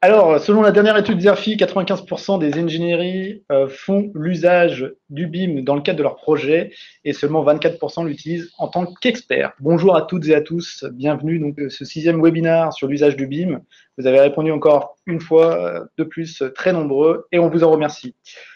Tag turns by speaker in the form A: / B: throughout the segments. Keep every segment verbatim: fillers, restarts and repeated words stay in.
A: Alors, selon la dernière étude Zerfi, quatre-vingt-quinze pour cent des ingénieries euh, font l'usage du B I M dans le cadre de leur projet et seulement vingt-quatre pour cent l'utilisent en tant qu'expert. Bonjour à toutes et à tous, bienvenue donc à ce sixième webinaire sur l'usage du B I M. Vous avez répondu encore une fois de plus, très nombreux, et on vous en remercie.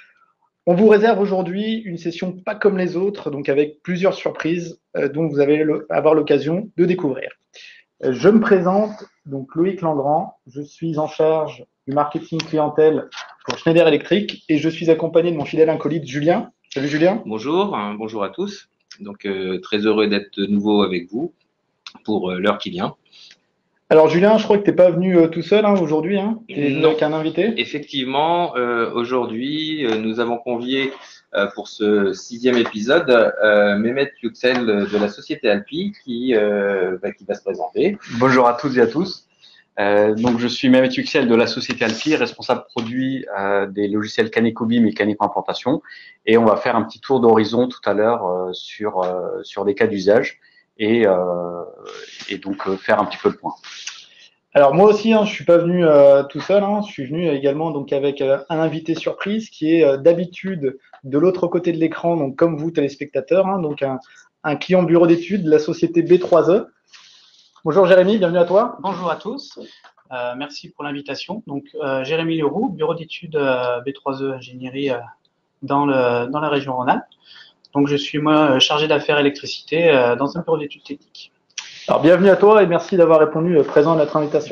A: On vous réserve aujourd'hui une session pas comme les autres, donc avec plusieurs surprises euh, dont vous allez avoir l'occasion de découvrir. Je me présente, donc Loïc Langrand, je suis en charge du marketing clientèle pour Schneider Electric et je suis accompagné de mon fidèle acolyte Julien. Salut Julien.
B: Bonjour, hein, bonjour à tous. Donc euh, très heureux d'être de nouveau avec vous pour euh, l'heure qui vient.
A: Alors Julien, je crois que tu n'es pas venu euh, tout seul hein, aujourd'hui, hein, tu es venu avec un invité.
B: Effectivement, euh, aujourd'hui, euh, nous avons convié euh, pour ce sixième épisode euh, Mehmet Yüksel de la société Alpi qui, euh, bah, qui va se présenter.
C: Bonjour à toutes et à tous. Euh, donc je suis Mehmet Yüksel de la société Alpi, responsable produit euh, des logiciels Caneco B I M et Caneco Implantation, et on va faire un petit tour d'horizon tout à l'heure euh, sur euh, sur des cas d'usage et euh, et donc euh, faire un petit peu le point.
A: Alors moi aussi, hein, je suis pas venu euh, tout seul. Hein, je suis venu également donc avec euh, un invité surprise qui est euh, d'habitude de l'autre côté de l'écran, donc comme vous téléspectateurs, hein, donc un, un client bureau d'études de la société B trois E. Bonjour Jérémy, bienvenue à toi.
D: Bonjour à tous, euh, merci pour l'invitation. Donc euh, Jérémy Leroux, bureau d'études euh, B trois E ingénierie euh, dans le dans la région Rhône-Alpes. Donc je suis moi chargé d'affaires électricité euh, dans un bureau d'études techniques.
A: Alors, bienvenue à toi et merci d'avoir répondu présent à notre invitation.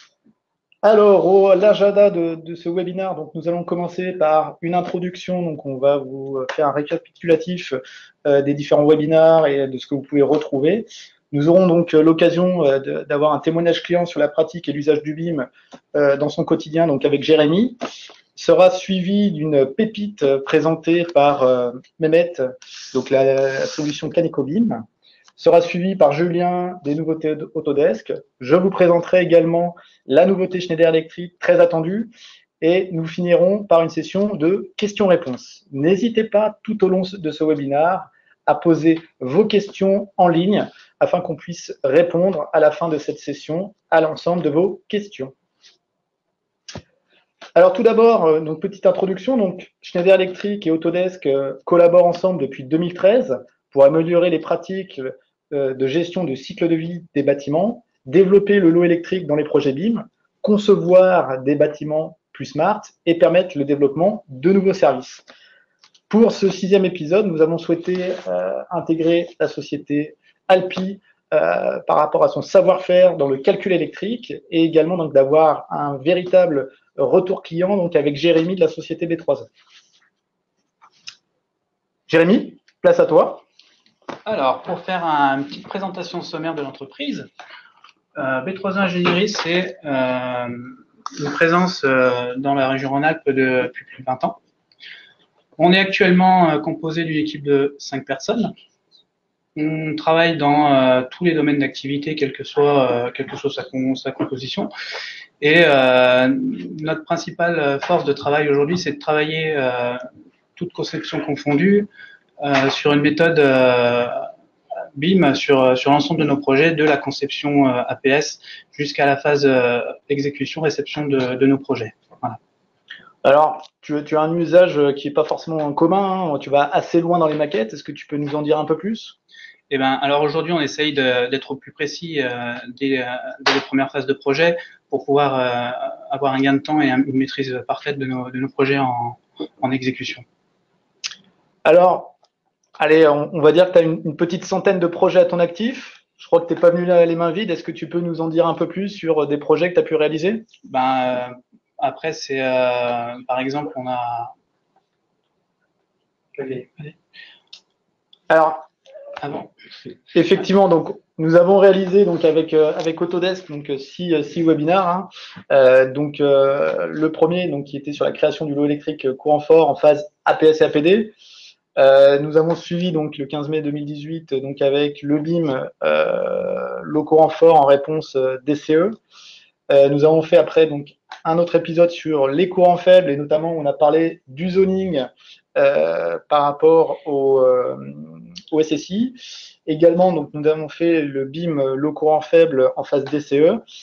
A: Alors, au l'agenda de, de ce webinaire, donc nous allons commencer par une introduction. Donc, on va vous faire un récapitulatif euh, des différents webinaires et de ce que vous pouvez retrouver. Nous aurons donc l'occasion euh, d'avoir un témoignage client sur la pratique et l'usage du B I M euh, dans son quotidien, donc avec Jérémy. Sera suivi d'une pépite présentée par euh, Mehmet, donc la, la solution Caneco B I M. Sera suivi par Julien des nouveautés Autodesk. Je vous présenterai également la nouveauté Schneider Electric très attendue et nous finirons par une session de questions-réponses. N'hésitez pas tout au long de ce webinaire à poser vos questions en ligne afin qu'on puisse répondre à la fin de cette session à l'ensemble de vos questions. Alors tout d'abord, donc petite introduction. Donc Schneider Electric et Autodesk collaborent ensemble depuis deux mille treize pour améliorer les pratiques de gestion de cycle de vie des bâtiments, développer le lot électrique dans les projets B I M, concevoir des bâtiments plus smart et permettre le développement de nouveaux services. Pour ce sixième épisode, nous avons souhaité euh, intégrer la société Alpi euh, par rapport à son savoir-faire dans le calcul électrique et également donc d'avoir un véritable retour client donc avec Jérémy de la société B trois E. Jérémy, place à toi.
D: Alors, pour faire un, une petite présentation sommaire de l'entreprise, euh, B trois E Ingénierie, c'est euh, une présence euh, dans la région Rhône-Alpes depuis plus de vingt ans. On est actuellement euh, composé d'une équipe de cinq personnes. On travaille dans euh, tous les domaines d'activité, quelle que soit, euh, quelle que soit sa, sa composition. Et euh, notre principale force de travail aujourd'hui, c'est de travailler euh, toute conception confondue, Euh, sur une méthode euh, B I M sur, sur l'ensemble de nos projets, de la conception euh, A P S jusqu'à la phase euh, exécution, réception de, de nos projets. Voilà.
A: Alors, tu, tu as un usage qui n'est pas forcément commun, hein, tu vas assez loin dans les maquettes, est-ce que tu peux nous en dire un peu plus?
D: Eh ben, alors aujourd'hui, on essaye d'être au plus précis euh, dès, euh, dès les premières phases de projet pour pouvoir euh, avoir un gain de temps et une maîtrise parfaite de nos, de nos projets en, en exécution.
A: Alors, allez, on, on va dire que tu as une, une petite centaine de projets à ton actif. Je crois que tu n'es pas venu là les mains vides. Est-ce que tu peux nous en dire un peu plus sur des projets que tu as pu réaliser?
D: Ben, euh, après, c'est euh, par exemple, on a. Allez, allez.
A: Alors,
D: ah bon.
A: Effectivement, donc nous avons réalisé donc avec euh, avec Autodesk donc six six webinaires. Hein. Euh, donc euh, le premier donc qui était sur la création du lot électrique courant fort en phase A P S et A P D. Euh, nous avons suivi donc le quinze mai deux mille dix-huit donc avec le B I M euh, l'eau courant fort en réponse euh, D C E. Euh, nous avons fait après donc un autre épisode sur les courants faibles et notamment on a parlé du zoning euh, par rapport au, euh, au S S I. Également donc nous avons fait le B I M l'eau courant faible en phase D C E.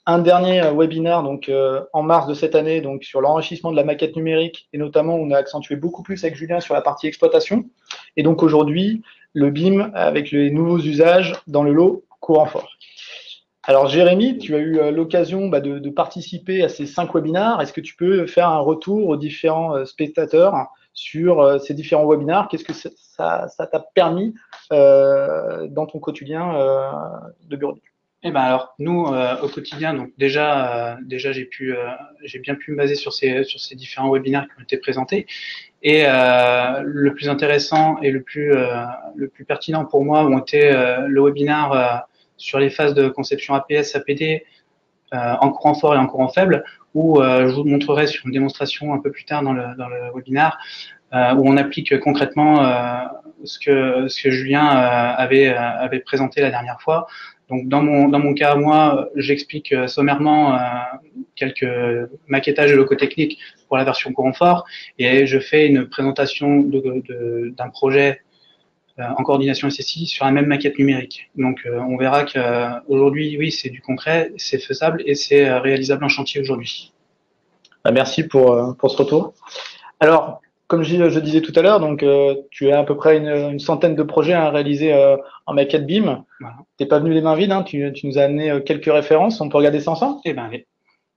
A: un dernier webinaire donc euh, en mars de cette année donc sur l'enrichissement de la maquette numérique et notamment on a accentué beaucoup plus avec Julien sur la partie exploitation. Et donc aujourd'hui le B I M avec les nouveaux usages dans le lot courant fort. Alors Jérémy, tu as eu l'occasion bah, de, de participer à ces cinq webinaires. Est-ce que tu peux faire un retour aux différents euh, spectateurs sur euh, ces différents webinaires? Qu'est-ce que ça ça t'a permis euh, dans ton quotidien euh, de bureau d'études?
D: Eh ben alors nous euh, au quotidien donc déjà euh, déjà j'ai pu euh, j'ai bien pu me baser sur ces sur ces différents webinaires qui ont été présentés et euh, le plus intéressant et le plus euh, le plus pertinent pour moi ont été euh, le webinaire euh, sur les phases de conception A P S A P D euh, en courant fort et en courant faible où euh, je vous montrerai sur une démonstration un peu plus tard dans le dans le webinaire euh, où on applique concrètement euh, ce que ce que Julien euh, avait euh, avait présenté la dernière fois. Donc dans mon dans mon cas moi j'explique euh, sommairement euh, quelques maquettages de locaux techniques pour la version courant fort et je fais une présentation de, de, d'un projet euh, en coordination S S I sur la même maquette numérique. Donc euh, on verra qu'aujourd'hui oui c'est du concret, c'est faisable et c'est euh, réalisable en chantier aujourd'hui.
A: Merci pour pour ce retour. Alors comme je, je disais tout à l'heure, donc euh, tu as à peu près une, une centaine de projets à réaliser euh, en maquette B I M. Voilà. T'es pas venu les mains vides, hein, tu, tu nous as amené euh, quelques références. On peut regarder ça ensemble?
D: Eh ben oui.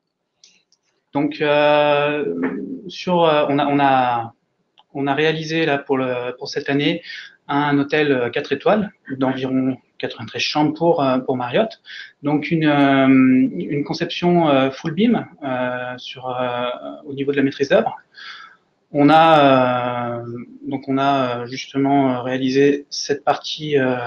D: Donc euh, sur, euh, on a on a on a réalisé là pour le pour cette année un hôtel quatre étoiles d'environ quatre-vingt-treize chambres pour pour Marriott. Donc une euh, une conception euh, full B I M euh, sur euh, au niveau de la maîtrise d'œuvre. On a euh, donc on a justement réalisé cette partie euh,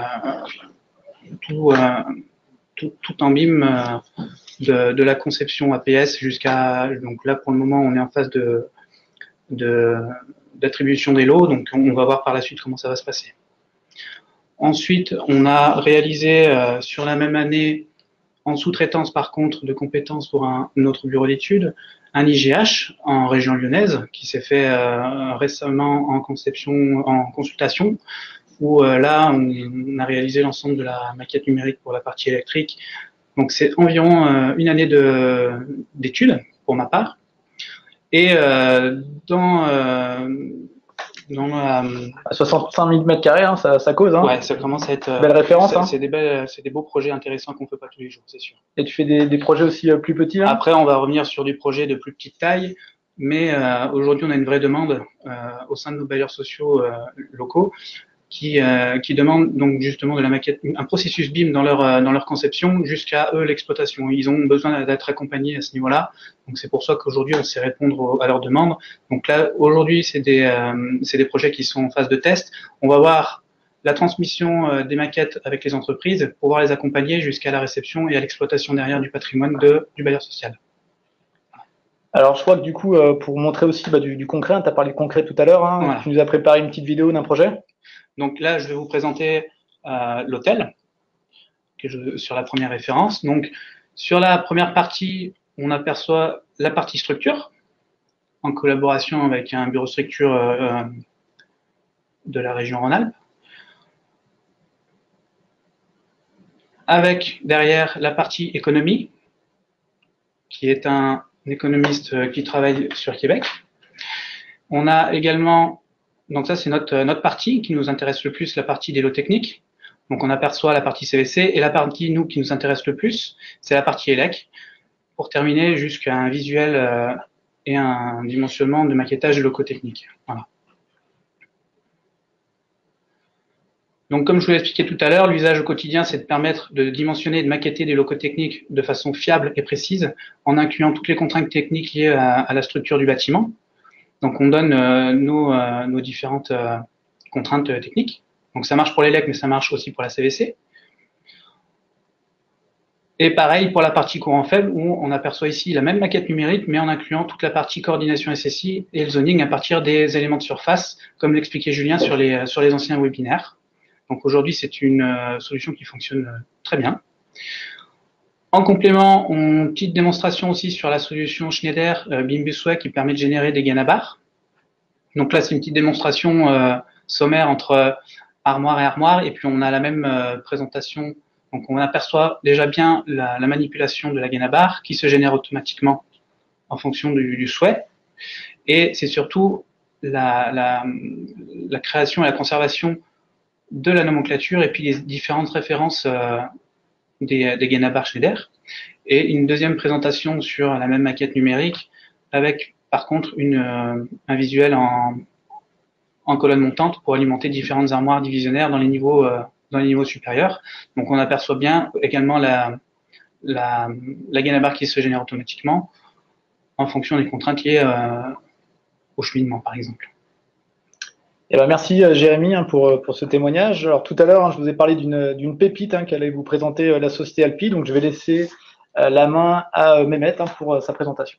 D: tout, euh, tout tout en B I M euh, de, de la conception A P S jusqu'à donc là pour le moment on est en phase de de d'attribution des lots, donc on va voir par la suite comment ça va se passer. Ensuite, on a réalisé euh, sur la même année, en sous-traitance par contre de compétences pour un, un autre bureau d'études, un I G H en région lyonnaise qui s'est fait euh, récemment en conception, en consultation, où euh, là on, on a réalisé l'ensemble de la maquette numérique pour la partie électrique. Donc c'est environ euh, une année de d'études pour ma part. Et euh, dans euh, dans la
A: soixante-cinq mille mètres carrés, hein, ça, ça cause. Hein.
D: Ouais, ça commence à être.
A: Belle référence. Hein.
D: C'est des belles, c'est des beaux projets intéressants qu'on fait pas tous les jours, c'est sûr.
A: Et tu fais des, des projets aussi euh, plus petits. Hein.
D: Après, on va revenir sur des projets de plus petite taille, mais euh, aujourd'hui, on a une vraie demande euh, au sein de nos bailleurs sociaux euh, locaux qui euh, qui demandent donc justement de la maquette, un processus B I M dans leur euh, dans leur conception jusqu'à eux l'exploitation. Ils ont besoin d'être accompagnés à ce niveau-là. Donc c'est pour ça qu'aujourd'hui, on sait répondre aux, à leurs demandes. Donc là, aujourd'hui, c'est des euh, c'est des projets qui sont en phase de test. On va voir la transmission euh, des maquettes avec les entreprises pour pouvoir les accompagner jusqu'à la réception et à l'exploitation derrière du patrimoine de, du bailleur social.
A: Alors, je crois que du coup, euh, pour montrer aussi bah, du, du concret, hein, tu as parlé de concret tout à l'heure, hein, voilà. Tu nous as préparé une petite vidéo d'un projet.
D: Donc là, je vais vous présenter euh, l'hôtel sur la première référence. Donc, sur la première partie, on aperçoit la partie structure en collaboration avec un bureau structure euh, de la région Rhône-Alpes. Avec derrière la partie économie, qui est un économiste qui travaille sur Québec. On a également, donc ça c'est notre, notre partie qui nous intéresse le plus, la partie des lots techniques. Donc on aperçoit la partie C V C et la partie, nous, qui nous intéresse le plus, c'est la partie élec, pour terminer jusqu'à un visuel euh, et un dimensionnement de maquettage de locaux techniques. Voilà. Donc, comme je vous l'ai expliqué tout à l'heure, l'usage au quotidien, c'est de permettre de dimensionner et de maqueter des locaux techniques de façon fiable et précise, en incluant toutes les contraintes techniques liées à, à la structure du bâtiment. Donc, on donne euh, nos, euh, nos différentes euh, contraintes techniques. Donc, ça marche pour l'élec, mais ça marche aussi pour la C V C. Et pareil pour la partie courant faible, où on aperçoit ici la même maquette numérique, mais en incluant toute la partie coordination S S I et le zoning à partir des éléments de surface, comme l'expliquait Julien sur les, sur les anciens webinaires. Donc aujourd'hui, c'est une euh, solution qui fonctionne euh, très bien. En complément, on petite démonstration aussi sur la solution Schneider euh, B I M Busway qui permet de générer des gaines à barres. Donc là, c'est une petite démonstration euh, sommaire entre armoire et armoire, et puis on a la même euh, présentation Donc on aperçoit déjà bien la, la manipulation de la gaine à barre qui se génère automatiquement en fonction du, du souhait. Et c'est surtout la, la, la création et la conservation de la nomenclature et puis les différentes références euh, des, des gaines à barre Schneider. Et une deuxième présentation sur la même maquette numérique avec par contre une, euh, un visuel en, en colonne montante pour alimenter différentes armoires divisionnaires dans les niveaux, euh, dans les niveaux supérieurs. Donc on aperçoit bien également la, la, la gaine à barre qui se génère automatiquement en fonction des contraintes liées euh, au cheminement par exemple.
A: Eh ben, merci Jérémy hein, pour, pour ce témoignage. Alors tout à l'heure, hein, je vous ai parlé d'une d'une pépite hein, qu'allait vous présenter euh, la société Alpi, donc je vais laisser euh, la main à euh, Mehmet hein, pour euh, sa présentation.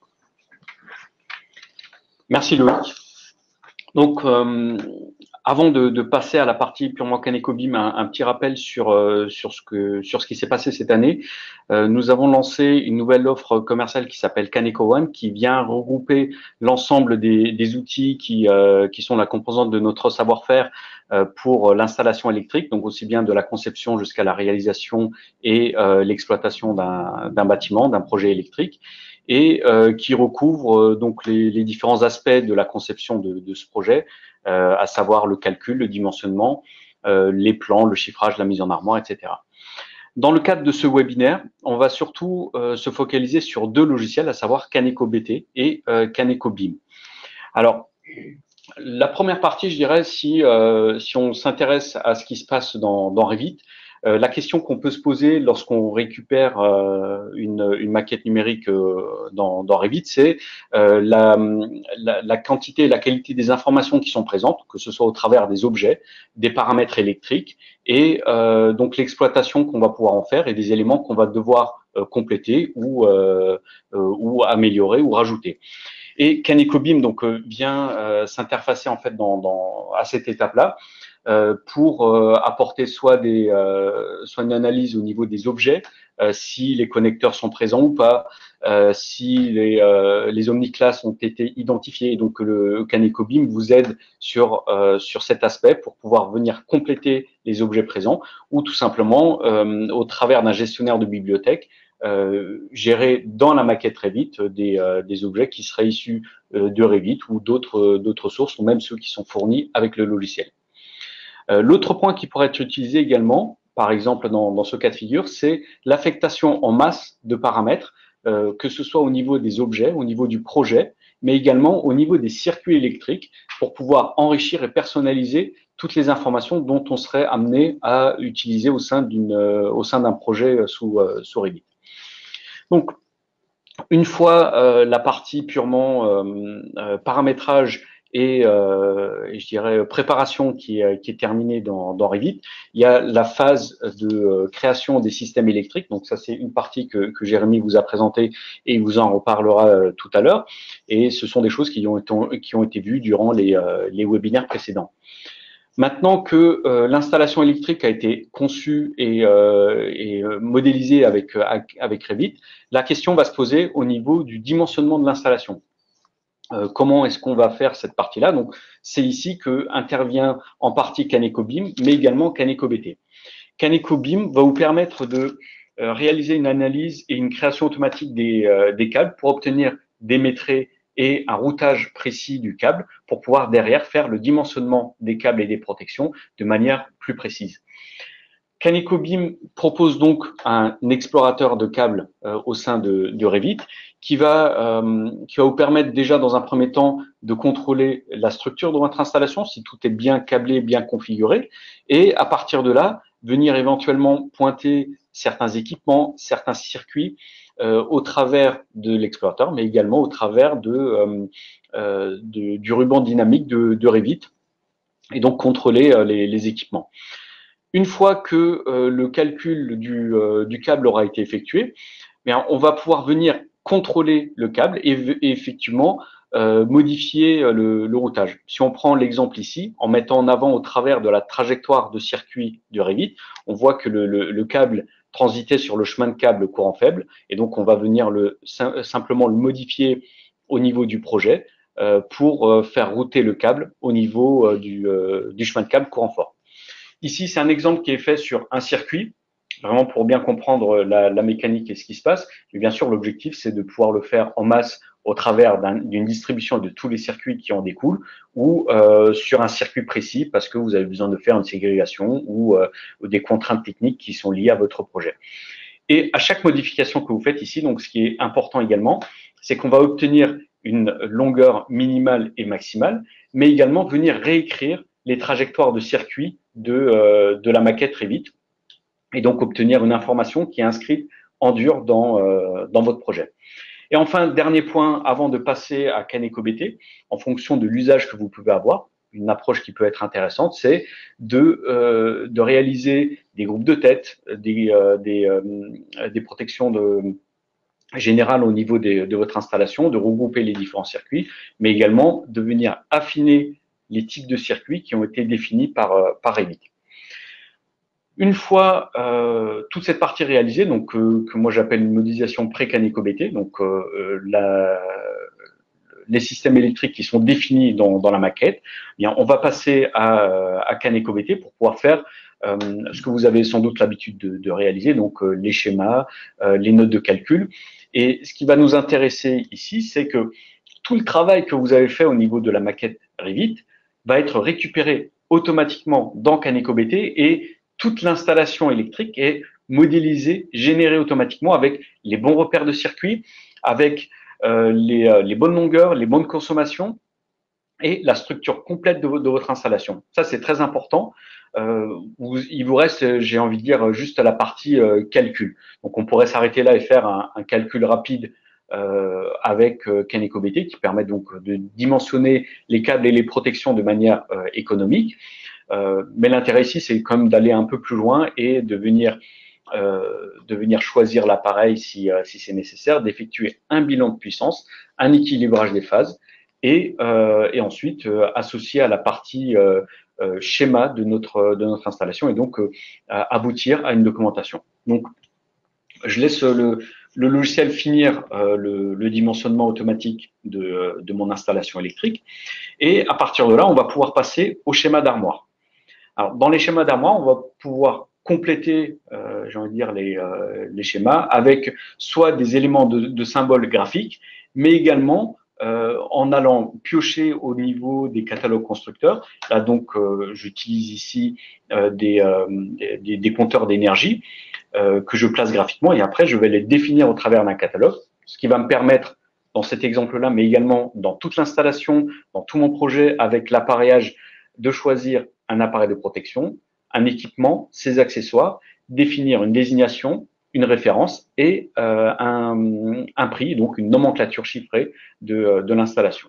C: Merci Loïc. Donc, euh, avant de, de passer à la partie purement CanecoBim, un, un petit rappel sur euh, sur ce que sur ce qui s'est passé cette année. Euh, nous avons lancé une nouvelle offre commerciale qui s'appelle Caneco One, qui vient regrouper l'ensemble des, des outils qui euh, qui sont la composante de notre savoir-faire euh, pour l'installation électrique, donc aussi bien de la conception jusqu'à la réalisation et euh, l'exploitation d'un d'un bâtiment, d'un projet électrique, et euh, qui recouvre euh, donc les, les différents aspects de la conception de, de ce projet, euh, à savoir le calcul, le dimensionnement, euh, les plans, le chiffrage, la mise en armoire, et cetera. Dans le cadre de ce webinaire, on va surtout euh, se focaliser sur deux logiciels, à savoir CanecoBT et euh, CanecoBim. Alors, la première partie, je dirais, si, euh, si on s'intéresse à ce qui se passe dans, dans Revit, Euh, la question qu'on peut se poser lorsqu'on récupère euh, une, une maquette numérique euh, dans, dans Revit, c'est euh, la, la, la quantité et la qualité des informations qui sont présentes, que ce soit au travers des objets, des paramètres électriques, et euh, donc l'exploitation qu'on va pouvoir en faire et des éléments qu'on va devoir euh, compléter ou, euh, euh, ou améliorer ou rajouter. Et CanecoBim donc euh, vient euh, s'interfacer en fait dans, dans, à cette étape-là. Euh, pour euh, apporter soit des euh, soit une analyse au niveau des objets, euh, si les connecteurs sont présents ou pas, euh, si les euh, les omniclasses ont été identifiés. Donc le CanecoBim vous aide sur euh, sur cet aspect pour pouvoir venir compléter les objets présents, ou tout simplement euh, au travers d'un gestionnaire de bibliothèque euh, gérer dans la maquette Revit des euh, des objets qui seraient issus euh, de Revit ou d'autres d'autres sources, ou même ceux qui sont fournis avec le logiciel. Euh, L'autre point qui pourrait être utilisé également, par exemple dans, dans ce cas de figure, c'est l'affectation en masse de paramètres, euh, que ce soit au niveau des objets, au niveau du projet, mais également au niveau des circuits électriques, pour pouvoir enrichir et personnaliser toutes les informations dont on serait amené à utiliser au sein d'une, euh, au sein d'un projet sous, euh, sous Revit. Donc, une fois euh, la partie purement euh, euh, paramétrage et, euh, et je dirais préparation qui est, qui est terminée dans, dans Revit, il y a la phase de création des systèmes électriques. Donc ça, c'est une partie que, que Jérémy vous a présentée et il vous en reparlera euh, tout à l'heure. Et ce sont des choses qui ont été, qui ont été vues durant les, euh, les webinaires précédents. Maintenant que euh, l'installation électrique a été conçue et, euh, et modélisée avec, avec Revit, la question va se poser au niveau du dimensionnement de l'installation. Euh, comment est-ce qu'on va faire cette partie-là? Donc, c'est ici que intervient en partie CanecoBim, mais également CanecoBT. CanecoBim va vous permettre de euh, réaliser une analyse et une création automatique des, euh, des câbles pour obtenir des métrés et un routage précis du câble pour pouvoir derrière faire le dimensionnement des câbles et des protections de manière plus précise. CanecoBim propose donc un explorateur de câbles euh, au sein de, de Revit qui va, euh, qui va vous permettre déjà dans un premier temps de contrôler la structure de votre installation, si tout est bien câblé, bien configuré, et à partir de là, venir éventuellement pointer certains équipements, certains circuits euh, au travers de l'explorateur, mais également au travers de, euh, euh, de, du ruban dynamique de, de Revit, et donc contrôler euh, les, les équipements. Une fois que euh, le calcul du, euh, du câble aura été effectué, bien, on va pouvoir venir contrôler le câble et, et effectivement euh, modifier le, le routage. Si on prend l'exemple ici, en mettant en avant au travers de la trajectoire de circuit du Revit, on voit que le, le, le câble transitait sur le chemin de câble courant faible, et donc on va venir le, sim simplement le modifier au niveau du projet euh, pour euh, faire router le câble au niveau euh, du, euh, du chemin de câble courant fort. Ici, c'est un exemple qui est fait sur un circuit. vraiment pour bien comprendre la, la mécanique et ce qui se passe. Mais bien sûr, l'objectif, c'est de pouvoir le faire en masse au travers d'une distribution de tous les circuits qui en découlent ou euh, sur un circuit précis parce que vous avez besoin de faire une ségrégation ou, euh, ou des contraintes techniques qui sont liées à votre projet. Et à chaque modification que vous faites ici, donc ce qui est important également, c'est qu'on va obtenir une longueur minimale et maximale, mais également venir réécrire les trajectoires de circuit de, euh, de la maquette Revit et donc obtenir une information qui est inscrite en dur dans, euh, dans votre projet. Et enfin, dernier point, avant de passer à CanecoBT, en fonction de l'usage que vous pouvez avoir, une approche qui peut être intéressante, c'est de, euh, de réaliser des groupes de tête, des, euh, des, euh, des protections de, générales au niveau des, de votre installation, de regrouper les différents circuits, mais également de venir affiner les types de circuits qui ont été définis par, euh, par Revit. Une fois euh, toute cette partie réalisée, donc euh, que moi j'appelle une modélisation pré-CanecoBT, donc euh, la, les systèmes électriques qui sont définis dans, dans la maquette, eh bien, on va passer à, à CanecoBT pour pouvoir faire euh, ce que vous avez sans doute l'habitude de, de réaliser, donc euh, les schémas, euh, les notes de calcul. Et ce qui va nous intéresser ici, c'est que tout le travail que vous avez fait au niveau de la maquette Revit va être récupéré automatiquement dans CanecoBT et toute l'installation électrique est modélisée, générée automatiquement avec les bons repères de circuit, avec euh, les, euh, les bonnes longueurs, les bonnes consommations et la structure complète de, vo de votre installation. Ça, c'est très important. Euh, vous, il vous reste, j'ai envie de dire, juste la partie euh, calcul. Donc, on pourrait s'arrêter là et faire un, un calcul rapide euh, avec euh, CanecoBT qui permet donc de dimensionner les câbles et les protections de manière euh, économique. Euh, mais l'intérêt ici, c'est quand même d'aller un peu plus loin et de venir, euh, de venir choisir l'appareil si, euh, si c'est nécessaire, d'effectuer un bilan de puissance, un équilibrage des phases et, euh, et ensuite euh, associer à la partie euh, euh, schéma de notre, de notre installation et donc euh, aboutir à une documentation. Donc, je laisse le, le logiciel finir euh, le, le dimensionnement automatique de, de mon installation électrique et à partir de là, on va pouvoir passer au schéma d'armoire. Alors, dans les schémas d'armoire, on va pouvoir compléter, euh, j'ai envie de dire, les, euh, les schémas avec soit des éléments de, de symboles graphiques, mais également euh, en allant piocher au niveau des catalogues constructeurs. Là, donc, euh, j'utilise ici euh, des, euh, des, des compteurs d'énergie euh, que je place graphiquement et après, je vais les définir au travers d'un catalogue, ce qui va me permettre, dans cet exemple-là, mais également dans toute l'installation, dans tout mon projet avec l'appareillage, de choisir un appareil de protection, un équipement, ses accessoires, définir une désignation, une référence et euh, un, un prix, donc une nomenclature chiffrée de, de l'installation.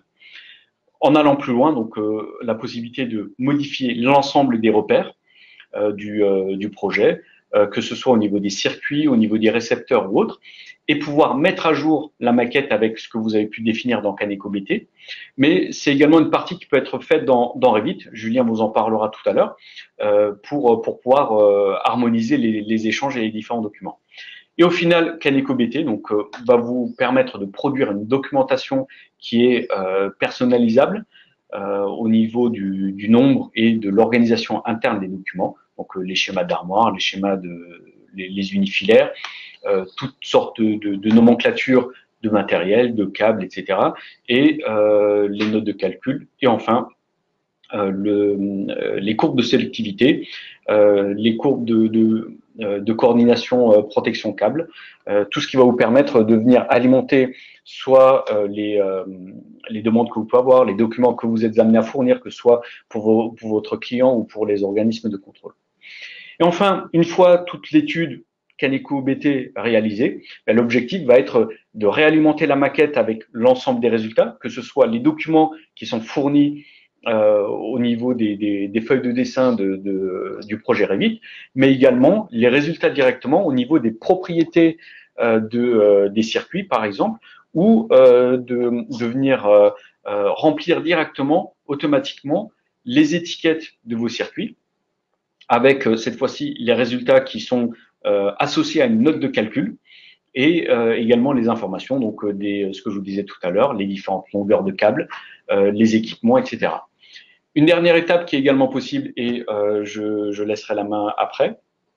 C: En allant plus loin, donc euh, la possibilité de modifier l'ensemble des repères euh, du, euh, du projet, euh, que ce soit au niveau des circuits, au niveau des récepteurs ou autres, et pouvoir mettre à jour la maquette avec ce que vous avez pu définir dans CanecoBT. Mais c'est également une partie qui peut être faite dans, dans Revit. Julien vous en parlera tout à l'heure euh, pour, pour pouvoir euh, harmoniser les, les échanges et les différents documents. Et au final, CanecoBT donc, euh, va vous permettre de produire une documentation qui est euh, personnalisable euh, au niveau du, du nombre et de l'organisation interne des documents. Donc euh, les schémas d'armoire, les schémas de les, les unifilaires, euh, toutes sortes de, de, de nomenclatures de matériel, de câbles, et cetera. Et euh, les notes de calcul. Et enfin, euh, le, euh, les courbes de sélectivité, euh, les courbes de, de, de coordination euh, protection câble, euh, tout ce qui va vous permettre de venir alimenter soit euh, les, euh, les demandes que vous pouvez avoir, les documents que vous êtes amenés à fournir, que ce soit pour, vos, pour votre client ou pour les organismes de contrôle. Et enfin, une fois toute l'étude CanecoBT réalisée, l'objectif va être de réalimenter la maquette avec l'ensemble des résultats, que ce soit les documents qui sont fournis euh, au niveau des, des, des feuilles de dessin de, de, du projet Revit, mais également les résultats directement au niveau des propriétés euh, de, euh, des circuits, par exemple, ou euh, de, de venir euh, euh, remplir directement, automatiquement, les étiquettes de vos circuits, avec euh, cette fois-ci les résultats qui sont euh, associés à une note de calcul et euh, également les informations, donc euh, des, ce que je vous disais tout à l'heure, les différentes longueurs de câbles, euh, les équipements, et cetera. Une dernière étape qui est également possible, et euh, je, je laisserai la main après,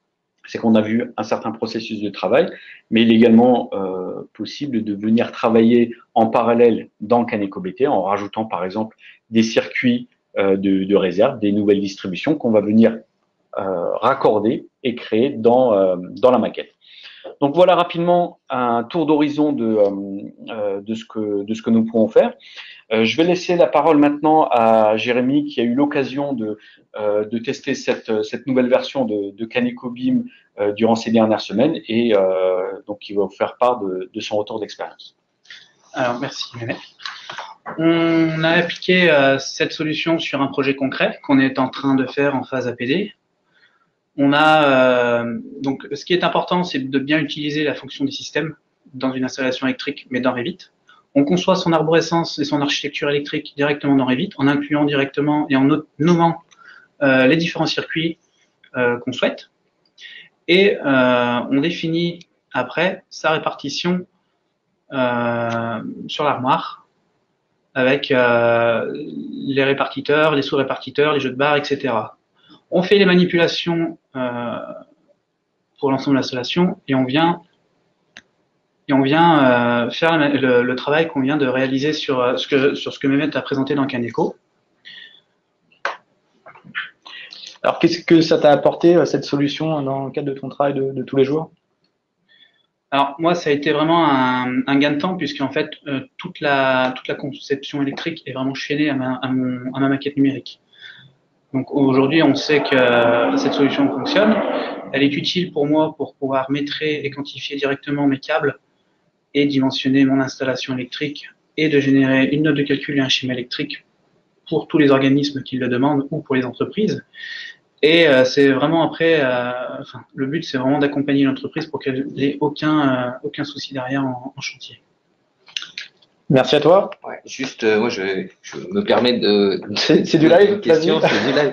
C: c'est qu'on a vu un certain processus de travail, mais il est également euh, possible de venir travailler en parallèle dans CanecoBT en rajoutant par exemple des circuits euh, de, de réserve, des nouvelles distributions qu'on va venir euh, raccorder et créer dans, euh, dans la maquette. Donc voilà rapidement un tour d'horizon de, euh, de, ce que, de ce que nous pouvons faire. Euh, je vais laisser la parole maintenant à Jérémy qui a eu l'occasion de, euh, de tester cette, cette nouvelle version de, de CanecoBeam euh, durant ces dernières semaines et euh, donc il va vous faire part de, de son retour d'expérience.
D: Alors merci Mehmet. On a appliqué euh, cette solution sur un projet concret qu'on est en train de faire en phase A P D. On a euh, donc ce qui est important, c'est de bien utiliser la fonction des systèmes dans une installation électrique, mais dans Revit. On conçoit son arborescence et son architecture électrique directement dans Revit, en incluant directement et en nommant euh, les différents circuits euh, qu'on souhaite. Et euh, on définit après sa répartition euh, sur l'armoire avec euh, les répartiteurs, les sous-répartiteurs, les jeux de barres, et cetera. On fait les manipulations euh, pour l'ensemble de l'installation et on vient, et on vient euh, faire le, le travail qu'on vient de réaliser sur ce que, sur ce que Mehmet a présenté dans Caneco.
A: Alors, qu'est-ce que ça t'a apporté, cette solution, dans le cadre de ton travail de, de tous les jours?
D: Alors, moi, ça a été vraiment un, un gain de temps, puisqu'en fait, euh, toute, la, toute la conception électrique est vraiment chaînée à ma, à mon, à ma maquette numérique. Donc, aujourd'hui, on sait que cette solution fonctionne. Elle est utile pour moi pour pouvoir métrer et quantifier directement mes câbles et dimensionner mon installation électrique et de générer une note de calcul et un schéma électrique pour tous les organismes qui le demandent ou pour les entreprises. Et euh, c'est vraiment après, euh, enfin, le but c'est vraiment d'accompagner l'entreprise pour qu'elle n'ait aucun, euh, aucun souci derrière en, en chantier.
A: Merci à toi.
B: Ouais, juste, euh, moi je, je me permets de.
A: C'est du live.
B: Question, c'est du live.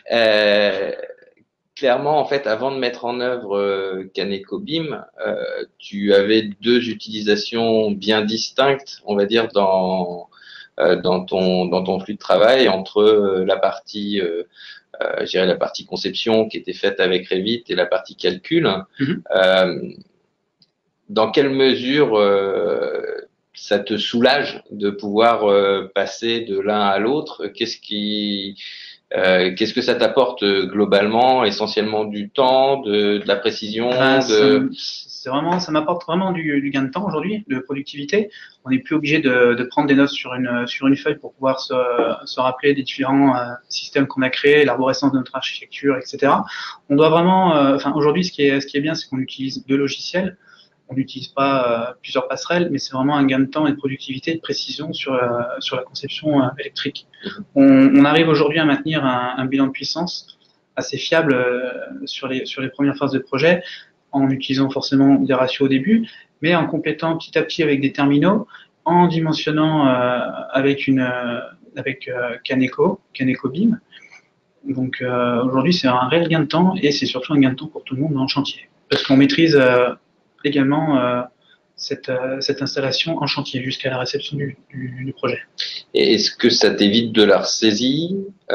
B: Euh, clairement, en fait, avant de mettre en œuvre euh, CanecoBeam, euh, tu avais deux utilisations bien distinctes, on va dire, dans euh, dans ton dans ton flux de travail entre euh, la partie euh, Euh, je dirais la partie conception qui était faite avec Revit et la partie calcul. Mm-hmm. euh, dans quelle mesure euh, ça te soulage de pouvoir euh, passer de l'un à l'autre? Qu'est-ce qui, euh, qu'est-ce que ça t'apporte globalement? Essentiellement du temps, de, de la précision,
D: bah,
B: de...
D: C'est vraiment, ça m'apporte vraiment du, du gain de temps aujourd'hui, de productivité. On n'est plus obligé de, de prendre des notes sur une sur une feuille pour pouvoir se, se rappeler des différents euh, systèmes qu'on a créés, l'arborescence de notre architecture, et cetera. On doit vraiment, euh, enfin aujourd'hui, ce qui est ce qui est bien, c'est qu'on utilise deux logiciels. On n'utilise pas euh, plusieurs passerelles, mais c'est vraiment un gain de temps et de productivité et de précision sur euh, sur la conception euh, électrique. On, on arrive aujourd'hui à maintenir un, un bilan de puissance assez fiable euh, sur les sur les premières phases de projet, en utilisant forcément des ratios au début, mais en complétant petit à petit avec des terminaux, en dimensionnant euh, avec une euh, avec euh, Caneco, CanecoBeam. Donc euh, aujourd'hui, c'est un réel gain de temps et c'est surtout un gain de temps pour tout le monde dans le chantier, parce qu'on maîtrise euh, également euh, cette, euh, cette installation en chantier jusqu'à la réception du, du, du projet.
B: Et est-ce que ça t'évite de la ressaisie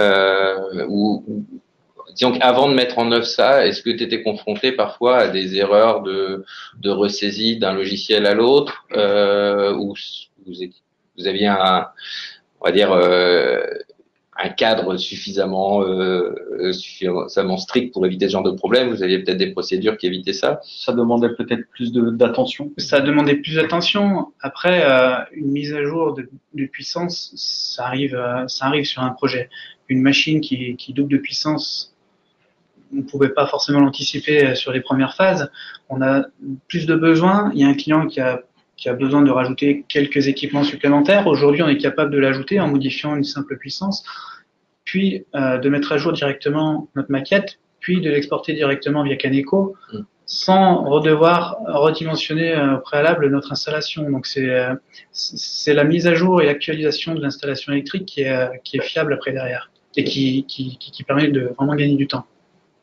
B: euh, ou disons qu'avant de mettre en œuvre ça, est-ce que tu étais confronté parfois à des erreurs de, de ressaisie d'un logiciel à l'autre, euh, ou vous, vous aviez un, on va dire, euh, un cadre suffisamment, euh, suffisamment strict pour éviter ce genre de problème? Vous aviez peut-être des procédures qui évitaient ça?
C: Ça demandait peut-être plus d'attention?
D: Ça demandait plus d'attention. Après, euh, une mise à jour de, de puissance, ça arrive, euh, ça arrive sur un projet. Une machine qui, qui double de puissance, on ne pouvait pas forcément l'anticiper sur les premières phases. On a plus de besoins. Il y a un client qui a, qui a besoin de rajouter quelques équipements supplémentaires. Aujourd'hui, on est capable de l'ajouter en modifiant une simple puissance, puis euh, de mettre à jour directement notre maquette, puis de l'exporter directement via Caneco, mmh. sans redevoir redimensionner au préalable notre installation. Donc c'est euh, c'est la mise à jour et l'actualisation de l'installation électrique qui est, qui est fiable après derrière et qui, qui, qui permet de vraiment gagner du temps.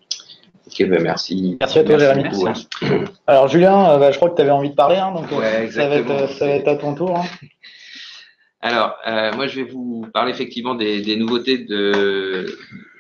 B: Ok, ben merci.
A: Merci à toi, Jérémy. Merci. Alors, Julien, bah, je crois que tu avais envie de parler, hein, donc
B: ouais,
A: ça, va être, ça va être à ton tour. Hein.
B: Alors, euh, moi, je vais vous parler effectivement des, des nouveautés de,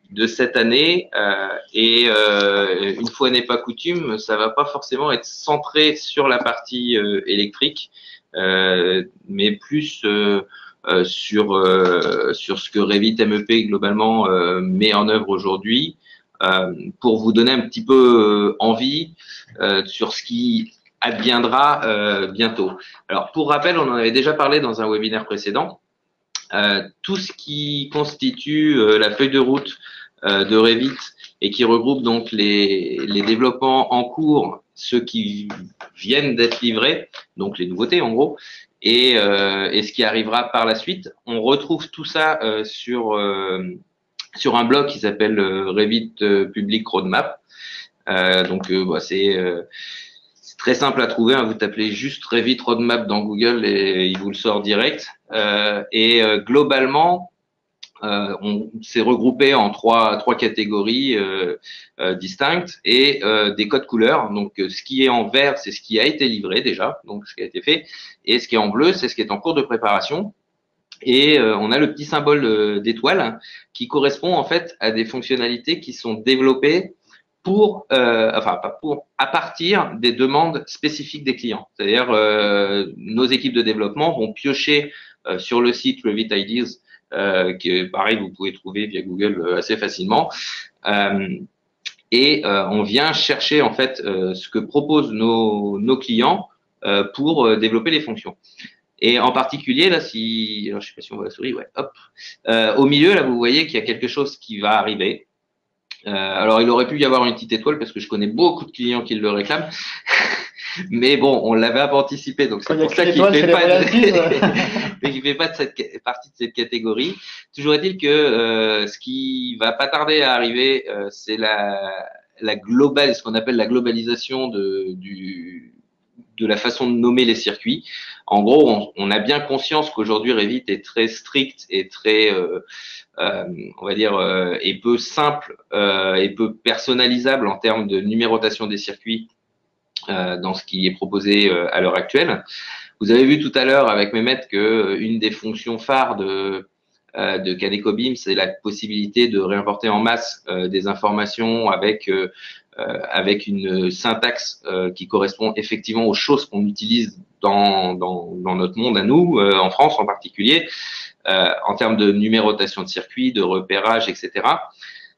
B: de cette année euh, et euh, une fois n'est pas coutume, ça va pas forcément être centré sur la partie euh, électrique, euh, mais plus euh, euh, sur euh, sur ce que Revit M E P globalement euh, met en œuvre aujourd'hui, euh, pour vous donner un petit peu euh, envie euh, sur ce qui adviendra euh, bientôt. Alors pour rappel, on en avait déjà parlé dans un webinaire précédent. Euh, tout ce qui constitue euh, la feuille de route euh, de Revit et qui regroupe donc les, les développements en cours, ceux qui viennent d'être livrés, donc les nouveautés en gros, et, euh, et ce qui arrivera par la suite. On retrouve tout ça euh, sur, euh, sur un blog qui s'appelle euh, Revit Public Roadmap. Euh, donc euh, bah, c'est euh, très simple à trouver, hein, vous tapez juste Revit Roadmap dans Google et il vous le sort direct. Euh, et euh, globalement, euh, on s'est regroupé en trois trois catégories euh, euh, distinctes et euh, des codes couleurs. Donc, euh, ce qui est en vert, c'est ce qui a été livré déjà, donc ce qui a été fait, et ce qui est en bleu, c'est ce qui est en cours de préparation. Et euh, on a le petit symbole euh, d'étoile qui correspond en fait à des fonctionnalités qui sont développées pour, euh, enfin pas pour, à partir des demandes spécifiques des clients. C'est-à-dire, euh, nos équipes de développement vont piocher euh, sur le site Revit Ideas, euh, que pareil vous pouvez trouver via Google euh, assez facilement, euh, et euh, on vient chercher en fait euh, ce que proposent nos, nos clients euh, pour euh, développer les fonctions. Et en particulier là, si, alors je sais pas si on voit la souris, ouais, hop, euh, au milieu là vous voyez qu'il y a quelque chose qui va arriver. Euh, alors, il aurait pu y avoir une petite étoile parce que je connais beaucoup de clients qui le réclament. Mais bon, on l'avait un peu anticipé, donc c'est pour ça qu'il fait pas, de... qu'il fait pas de cette partie de cette catégorie. Toujours est-il que euh, ce qui va pas tarder à arriver, euh, c'est la, la globale, ce qu'on appelle la globalisation de, du, de la façon de nommer les circuits. En gros, on, on a bien conscience qu'aujourd'hui Revit est très strict et très euh, Euh, on va dire, euh, et peu simple euh, et peu personnalisable en termes de numérotation des circuits euh, dans ce qui est proposé euh, à l'heure actuelle. Vous avez vu tout à l'heure avec Mehmet que euh, une des fonctions phares de euh, de CanecoBIM, c'est la possibilité de réimporter en masse euh, des informations avec euh, euh, avec une syntaxe euh, qui correspond effectivement aux choses qu'on utilise dans dans dans notre monde à nous, euh, en France en particulier. Euh, en termes de numérotation de circuits, de repérage, et cetera.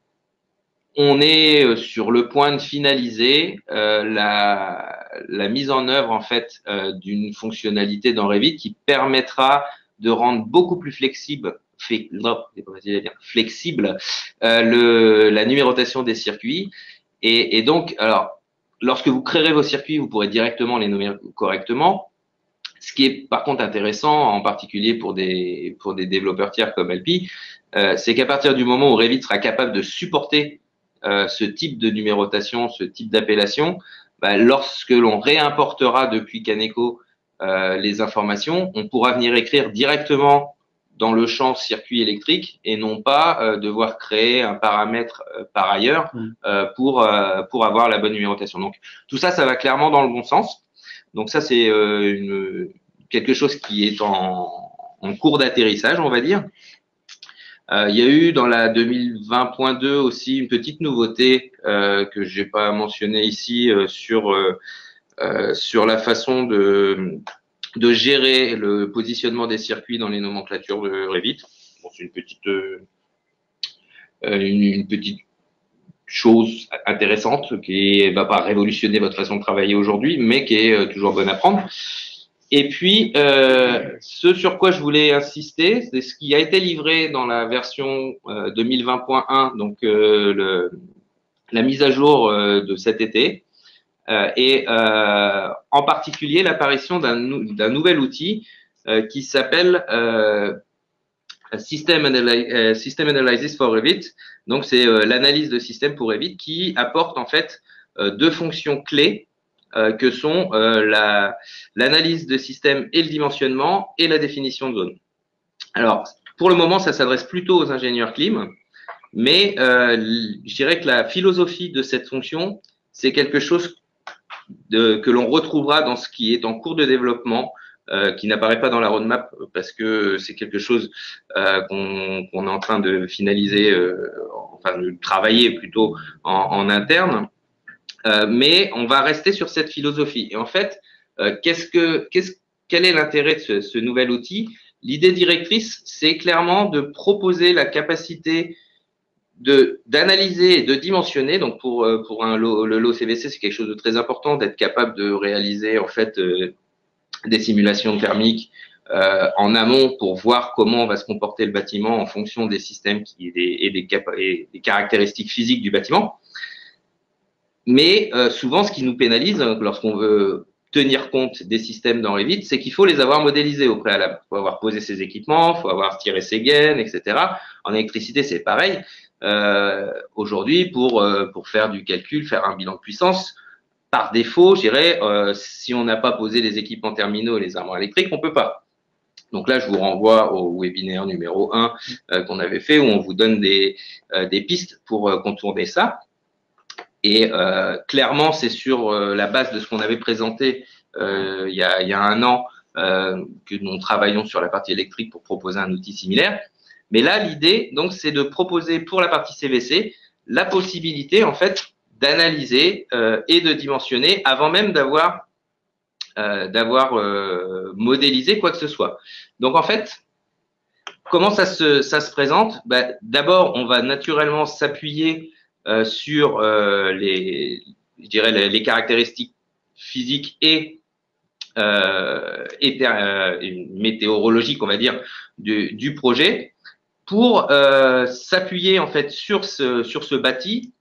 B: On est sur le point de finaliser euh, la, la mise en œuvre en fait euh, d'une fonctionnalité dans Revit qui permettra de rendre beaucoup plus flexible, fait, non, flexible euh, le, la numérotation des circuits. Et, et donc, alors, lorsque vous créerez vos circuits, vous pourrez directement les nommer correctement. Ce qui est par contre intéressant, en particulier pour des pour des développeurs tiers comme Alpi, euh, c'est qu'à partir du moment où Revit sera capable de supporter euh, ce type de numérotation, ce type d'appellation, bah, lorsque l'on réimportera depuis Caneco euh, les informations, on pourra venir écrire directement dans le champ circuit électrique et non pas euh, devoir créer un paramètre euh, par ailleurs euh, pour euh, pour avoir la bonne numérotation. Donc tout ça, ça va clairement dans le bon sens. Donc ça, c'est euh, une, quelque chose qui est en, en cours d'atterrissage, on va dire. Euh, il y a eu dans la deux mille vingt point deux aussi une petite nouveauté euh, que j'ai pas mentionné ici euh, sur euh, euh, sur la façon de de gérer le positionnement des circuits dans les nomenclatures de Revit. Bon, c'est une petite euh, une, une petite chose intéressante qui ne va pas révolutionner votre façon de travailler aujourd'hui, mais qui est euh, toujours bonne à prendre. Et puis, euh, ce sur quoi je voulais insister, c'est ce qui a été livré dans la version euh, deux mille vingt point un, donc euh, le, la mise à jour euh, de cet été, euh, et euh, en particulier l'apparition d'un d'un nouvel outil euh, qui s'appelle euh, System, Analy euh, System Analysis for Revit. Donc, c'est euh, l'analyse de système pour Revit qui apporte en fait euh, deux fonctions clés euh, que sont euh, la l'analyse de système et le dimensionnement et la définition de zone. Alors, pour le moment, ça s'adresse plutôt aux ingénieurs clim, mais euh, je dirais que la philosophie de cette fonction, c'est quelque chose de, que l'on retrouvera dans ce qui est en cours de développement euh, qui n'apparaît pas dans la roadmap parce que c'est quelque chose euh, qu'on qu'on est en train de finaliser, euh, enfin de travailler plutôt en, en interne. Euh, mais on va rester sur cette philosophie. Et en fait, euh, qu'est-ce que, qu'est-ce, quel est l'intérêt de ce, ce nouvel outil? L'idée directrice, c'est clairement de proposer la capacité de d'analyser et de dimensionner. Donc pour pour un lot, le lot C V C, c'est quelque chose de très important d'être capable de réaliser en fait euh, des simulations thermiques euh, en amont pour voir comment va se comporter le bâtiment en fonction des systèmes qui, et, des, et, des cap- et des caractéristiques physiques du bâtiment. Mais euh, souvent, ce qui nous pénalise hein, lorsqu'on veut tenir compte des systèmes dans Revit, c'est qu'il faut les avoir modélisés au préalable. Il faut avoir posé ses équipements, il faut avoir tiré ses gaines, et cetera. En électricité, c'est pareil. Euh, aujourd'hui, pour euh, pour faire du calcul, faire un bilan de puissance, par défaut, je dirais, euh, si on n'a pas posé les équipements terminaux et les armoires électriques, on peut pas. Donc là, je vous renvoie au webinaire numéro un euh, qu'on avait fait, où on vous donne des euh, des pistes pour euh, contourner ça. Et euh, clairement, c'est sur euh, la base de ce qu'on avait présenté euh, il, y a, il y a un an euh, que nous travaillons sur la partie électrique pour proposer un outil similaire. Mais là, l'idée, donc, c'est de proposer pour la partie C V C la possibilité, en fait, d'analyser euh, et de dimensionner avant même d'avoir euh, d'avoir euh, modélisé quoi que ce soit. Donc, en fait, comment ça se ça se présente? Ben, d'abord, on va naturellement s'appuyer Euh, sur euh, les, je dirais les, les caractéristiques physiques et, euh, et euh, météorologiques, on va dire, du, du projet, pour euh, s'appuyer en fait sur ce sur ce bâti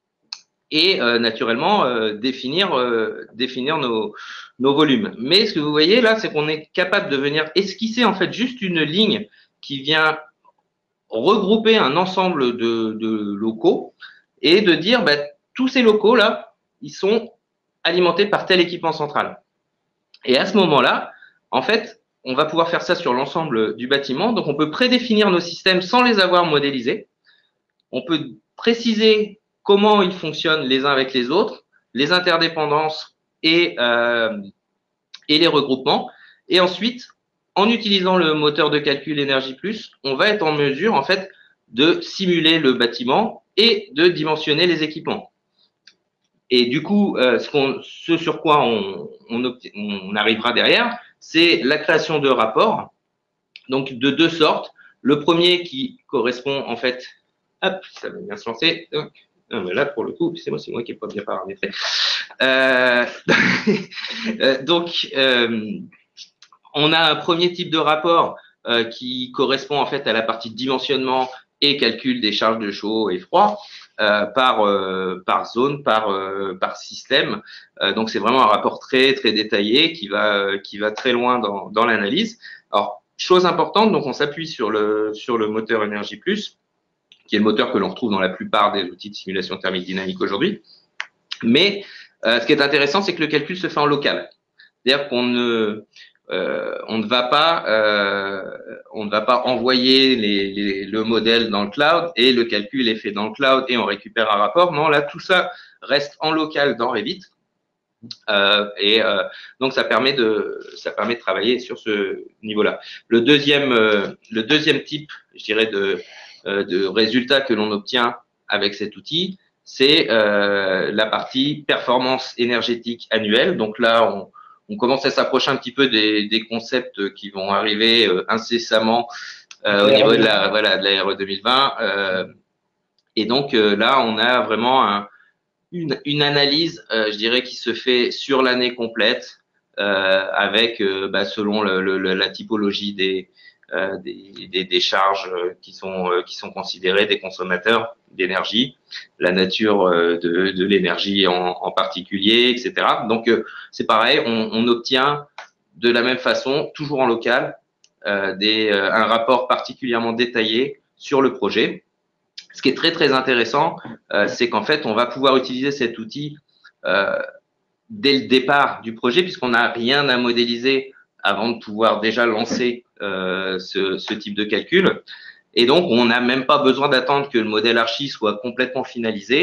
B: et euh, naturellement euh, définir euh, définir nos nos volumes. Mais ce que vous voyez là, c'est qu'on est capable de venir esquisser en fait juste une ligne qui vient regrouper un ensemble de, de locaux et de dire bah, tous ces locaux là, ils sont alimentés par tel équipement central. Et à ce moment-là, en fait, on va pouvoir faire ça sur l'ensemble du bâtiment. Donc, on peut prédéfinir nos systèmes sans les avoir modélisés. On peut préciser comment ils fonctionnent les uns avec les autres, les interdépendances et euh, et les regroupements. Et ensuite, en utilisant le moteur de calcul Energy Plus, on va être en mesure en fait de simuler le bâtiment et de dimensionner les équipements. Et du coup, euh, ce, qu'on, ce sur quoi on, on, on arrivera derrière, c'est la création de rapports, donc de deux sortes. Le premier qui correspond en fait, hop, ça va bien se lancer. Donc, non, mais là pour le coup, c'est moi, c'est moi qui n'ai pas bien paramétré. Euh, donc, euh, on a un premier type de rapport euh, qui correspond en fait à la partie dimensionnement et calcul des charges de chaud et froid euh, par euh, par zone, par euh, par système. Euh, donc c'est vraiment un rapport très très détaillé qui va qui va très loin dans dans l'analyse. Alors chose importante, donc on s'appuie sur le sur le moteur Energy Plus, qui est le moteur que l'on retrouve dans la plupart des outils de simulation thermique dynamique aujourd'hui. Mais euh, ce qui est intéressant, c'est que le calcul se fait en local. C'est-à-dire qu'on ne Euh, on ne va pas, euh, on ne va pas envoyer les, les, le modèle dans le cloud et le calcul est fait dans le cloud et on récupère un rapport. Non, là tout ça reste en local dans Revit euh, et euh, donc ça permet de, ça permet de travailler sur ce niveau-là. Le deuxième, euh, le deuxième type, je dirais de, euh, de résultats que l'on obtient avec cet outil, c'est euh, la partie performance énergétique annuelle. Donc là, on On commence à s'approcher un petit peu des, des concepts qui vont arriver euh, incessamment euh, au niveau de la, voilà, de la R E deux mille vingt. Euh, et donc euh, là, on a vraiment un, une, une analyse, euh, je dirais, qui se fait sur l'année complète, euh, avec, euh, bah, selon le, le, la typologie des, euh, des, des, des charges qui sont, euh, qui sont considérées des consommateurs d'énergie, la nature euh, de, de l'énergie en, en particulier, et cetera. Donc euh, c'est pareil, on, on obtient de la même façon, toujours en local, euh, des, euh, un rapport particulièrement détaillé sur le projet. Ce qui est très très intéressant, euh, c'est qu'en fait on va pouvoir utiliser cet outil euh, dès le départ du projet, puisqu'on n'a rien à modéliser avant de pouvoir déjà lancer euh, ce, ce type de calcul. Et donc, on n'a même pas besoin d'attendre que le modèle archi soit complètement finalisé.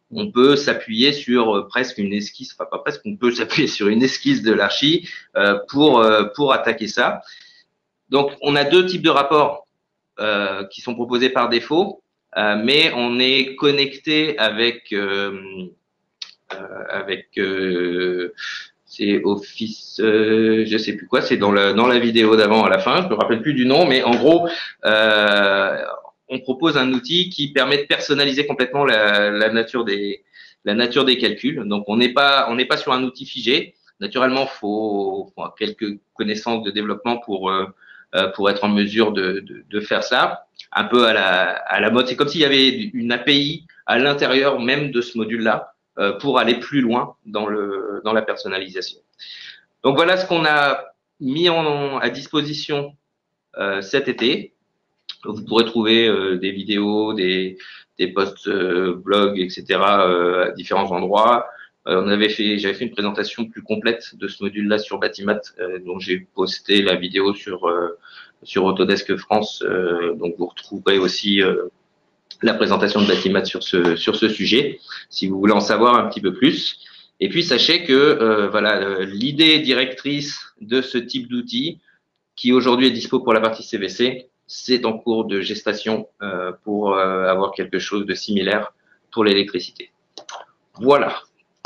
B: on peut s'appuyer sur presque une esquisse, enfin pas presque, on peut s'appuyer sur une esquisse de l'archi euh, pour euh, pour attaquer ça. Donc, on a deux types de rapports euh, qui sont proposés par défaut, euh, mais on est connecté avec euh, euh, avec euh, c'est Office, euh, je sais plus quoi, c'est dans la dans la vidéo d'avant à la fin, je me rappelle plus du nom, mais en gros, euh, on propose un outil qui permet de personnaliser complètement la, la nature des la nature des calculs. Donc, on n'est pas on n'est pas sur un outil figé. Naturellement, faut, faut quelques connaissances de développement pour euh, pour être en mesure de, de, de faire ça, un peu à la, à la mode. C'est comme s'il y avait une A P I à l'intérieur même de ce module-là euh, pour aller plus loin dans, le, dans la personnalisation. Donc voilà ce qu'on a mis en, à disposition euh, cet été. Vous pourrez trouver euh, des vidéos, des, des posts euh, blogs, et cetera euh, à différents endroits. Euh, on avait fait, j'avais fait une présentation plus complète de ce module-là sur Batimat, euh, dont j'ai posté la vidéo sur euh, sur Autodesk France. Euh, donc vous retrouverez aussi euh, la présentation de Batimat sur ce sur ce sujet, si vous voulez en savoir un petit peu plus. Et puis sachez que euh, voilà, l'idée directrice de ce type d'outil, qui aujourd'hui est dispo pour la partie C V C, c'est en cours de gestation euh, pour euh, avoir quelque chose de similaire pour l'électricité. Voilà.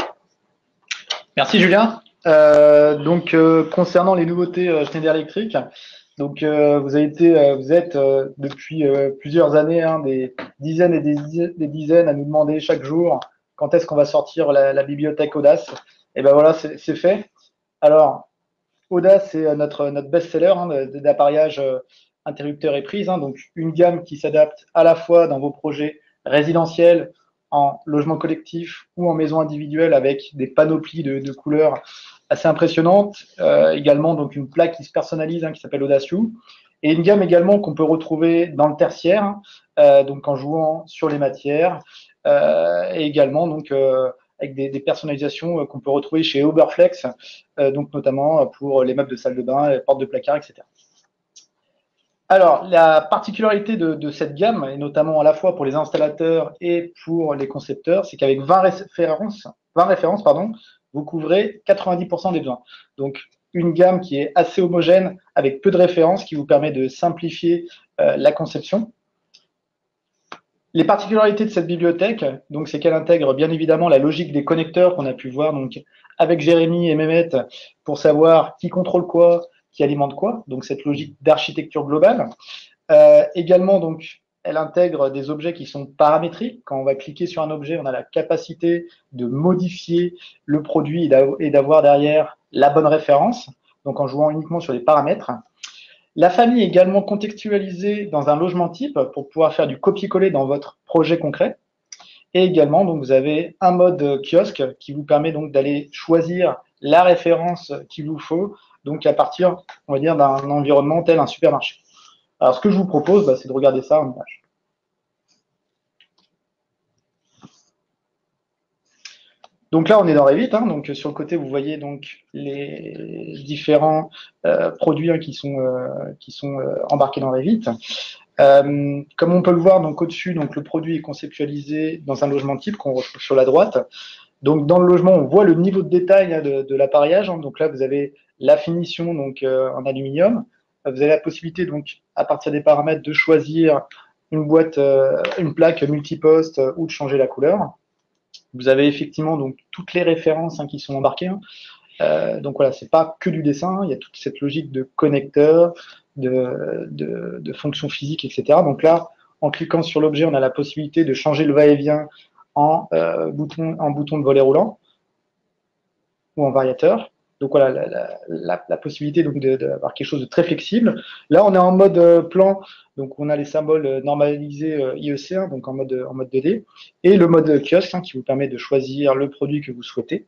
A: Merci Julien. Euh, donc euh, concernant les nouveautés euh, Schneider Electric, donc euh, vous avez été, euh, vous êtes euh, depuis euh, plusieurs années, hein, des dizaines et des, des dizaines à nous demander chaque jour quand est-ce qu'on va sortir la, la bibliothèque Audace. Et ben voilà, c'est fait. Alors Audace, c'est notre notre best-seller hein, d'appareillage euh, interrupteur et prise, hein, donc une gamme qui s'adapte à la fois dans vos projets résidentiels, en logement collectif ou en maison individuelle avec des panoplies de, de couleurs assez impressionnantes. Euh, également, donc une plaque qui se personnalise hein, qui s'appelle Audacious. Et une gamme également qu'on peut retrouver dans le tertiaire, euh, donc en jouant sur les matières. Euh, et également, donc, euh, avec des, des personnalisations euh, qu'on peut retrouver chez Oberflex, euh, donc notamment pour les meubles de salle de bain, les portes de placard, et cetera. Alors, la particularité de, de cette gamme, et notamment à la fois pour les installateurs et pour les concepteurs, c'est qu'avec vingt références, vingt références pardon, vous couvrez quatre-vingt-dix pour cent des besoins. Donc, une gamme qui est assez homogène, avec peu de références, qui vous permet de simplifier euh, la conception. Les particularités de cette bibliothèque, donc, c'est qu'elle intègre bien évidemment la logique des connecteurs qu'on a pu voir donc, avec Jérémy et Mehmet pour savoir qui contrôle quoi, qui alimente quoi, donc cette logique d'architecture globale. Euh, également, donc, elle intègre des objets qui sont paramétriques. Quand on va cliquer sur un objet, on a la capacité de modifier le produit et d'avoir derrière la bonne référence, donc en jouant uniquement sur les paramètres. La famille est également contextualisée dans un logement type pour pouvoir faire du copier-coller dans votre projet concret. Et également, donc, vous avez un mode kiosque qui vous permet donc d'aller choisir la référence qu'il vous faut, donc à partir, on va dire, d'un environnement tel un supermarché. Alors, ce que je vous propose, bah, c'est de regarder ça en image. Donc là, on est dans Revit. Hein, donc sur le côté, vous voyez donc les différents euh, produits hein, qui sont euh, qui sont euh, embarqués dans Revit. Euh, comme on peut le voir, donc au-dessus, donc le produit est conceptualisé dans un logement type qu'on retrouve sur la droite. Donc dans le logement, on voit le niveau de détail hein, de, de l'appareillage. Hein, donc là, vous avez la finition donc euh, en aluminium. Vous avez la possibilité donc à partir des paramètres de choisir une boîte, euh, une plaque multiposte euh, ou de changer la couleur. Vous avez effectivement donc toutes les références hein, qui sont embarquées. Hein. Euh, donc voilà, c'est pas que du dessin, il y a toute cette logique de connecteur, de, de, de fonctions physiques, et cetera. Donc là, en cliquant sur l'objet, on a la possibilité de changer le va-et-vient en, euh, bouton, en bouton de volet roulant ou en variateur. Donc voilà, la, la, la, la possibilité donc d'avoir quelque chose de très flexible. Là, on est en mode euh, plan, donc on a les symboles normalisés euh, I E C, hein, donc en mode, en mode deux D, et le mode kiosque hein, qui vous permet de choisir le produit que vous souhaitez.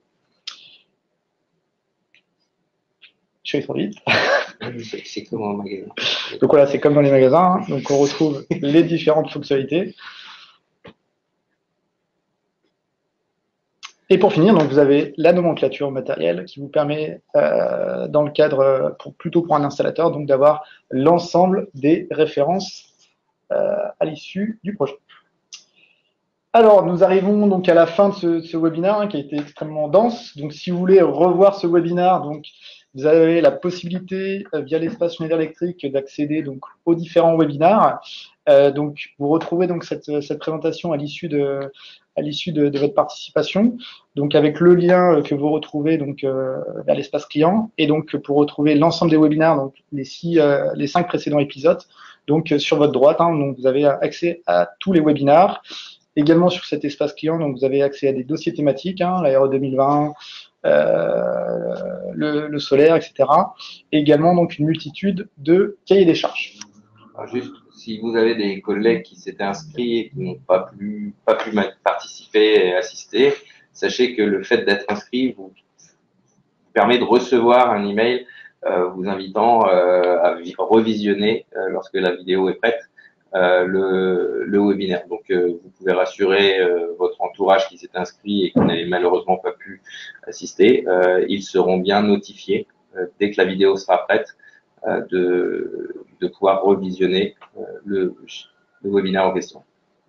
A: Je vais trop vite.
B: C'est comme en magasin.
A: Donc voilà, c'est comme dans les magasins. Hein, donc on retrouve les différentes fonctionnalités. Et pour finir, donc vous avez la nomenclature matérielle qui vous permet, euh, dans le cadre, pour, plutôt pour un installateur, donc d'avoir l'ensemble des références euh, à l'issue du projet. Alors, nous arrivons donc à la fin de ce, de ce webinaire hein, qui a été extrêmement dense. Donc, si vous voulez revoir ce webinaire, donc vous avez la possibilité euh, via l'espace Schneider Electric d'accéder donc aux différents webinaires. Euh, donc, vous retrouvez donc cette, cette présentation à l'issue de à l'issue de, de votre participation. Donc, avec le lien que vous retrouvez donc euh, vers l'espace client et donc pour retrouver l'ensemble des webinaires, donc les six, euh, les cinq précédents épisodes. Donc, sur votre droite, hein, donc vous avez accès à tous les webinaires. Également sur cet espace client, donc vous avez accès à des dossiers thématiques, hein, l'Aéro deux mille vingt, euh, le, le solaire, et cetera. Et également donc une multitude de cahiers des charges.
B: Alors juste, si vous avez des collègues qui s'étaient inscrits et qui n'ont pas pu, pas pu participer et assister, sachez que le fait d'être inscrit vous permet de recevoir un email euh, vous invitant euh, à revisionner euh, lorsque la vidéo est prête. Euh, le, le webinaire. Donc, euh, vous pouvez rassurer euh, votre entourage qui s'est inscrit et qui n'avait malheureusement pas pu assister. Euh, ils seront bien notifiés euh, dès que la vidéo sera prête euh, de, de pouvoir revisionner euh, le, le webinaire en question.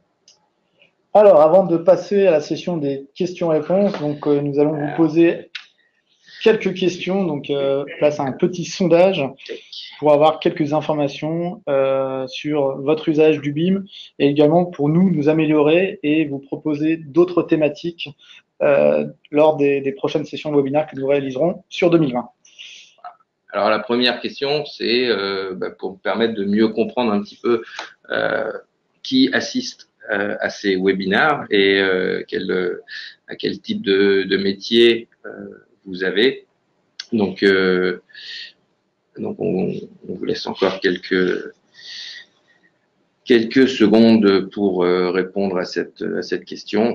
A: Alors, avant de passer à la session des questions-réponses, donc euh, nous allons vous poser quelques questions. Donc, euh, place à un petit sondage pour avoir quelques informations euh, sur votre usage du B I M et également pour nous, nous améliorer et vous proposer d'autres thématiques euh, lors des, des prochaines sessions de webinaire que nous réaliserons sur deux mille vingt.
B: Alors, la première question, c'est euh, bah, pour permettre de mieux comprendre un petit peu euh, qui assiste euh, à ces webinaires et euh, quel, à quel type de, de métier euh, vous avez. Donc, euh, donc on, on vous laisse encore quelques, quelques secondes pour euh, répondre à cette, à cette question.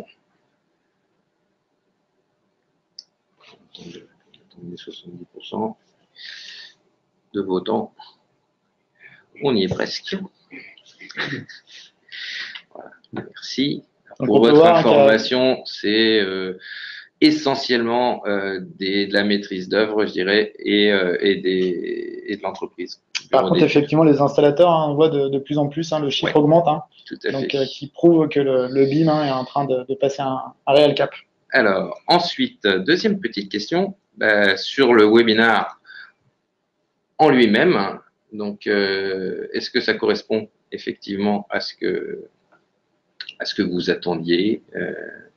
B: Attendez, soixante-dix pour cent de votants. On y est presque. Voilà, merci.
A: Donc,
B: pour votre information, c'est euh, essentiellement euh, des, de la maîtrise d'œuvre, je dirais, et, euh, et, des, et de l'entreprise.
A: Par contre, effectivement, les installateurs, hein, on voit de, de plus en plus, hein, le chiffre ouais, augmente, hein,
B: tout à
A: donc
B: fait.
A: Euh, qui prouve que le, le B I M hein, est en train de, de passer un, un réel cap.
B: Alors, ensuite, deuxième petite question, bah, sur le webinaire en lui-même. Donc, euh, est-ce que ça correspond effectivement à ce que, à ce que vous attendiez euh,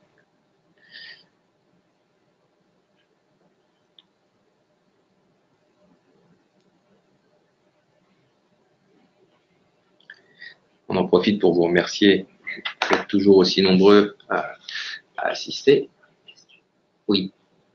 B: On en profite pour vous remercier d'être toujours aussi nombreux à, à assister. Oui.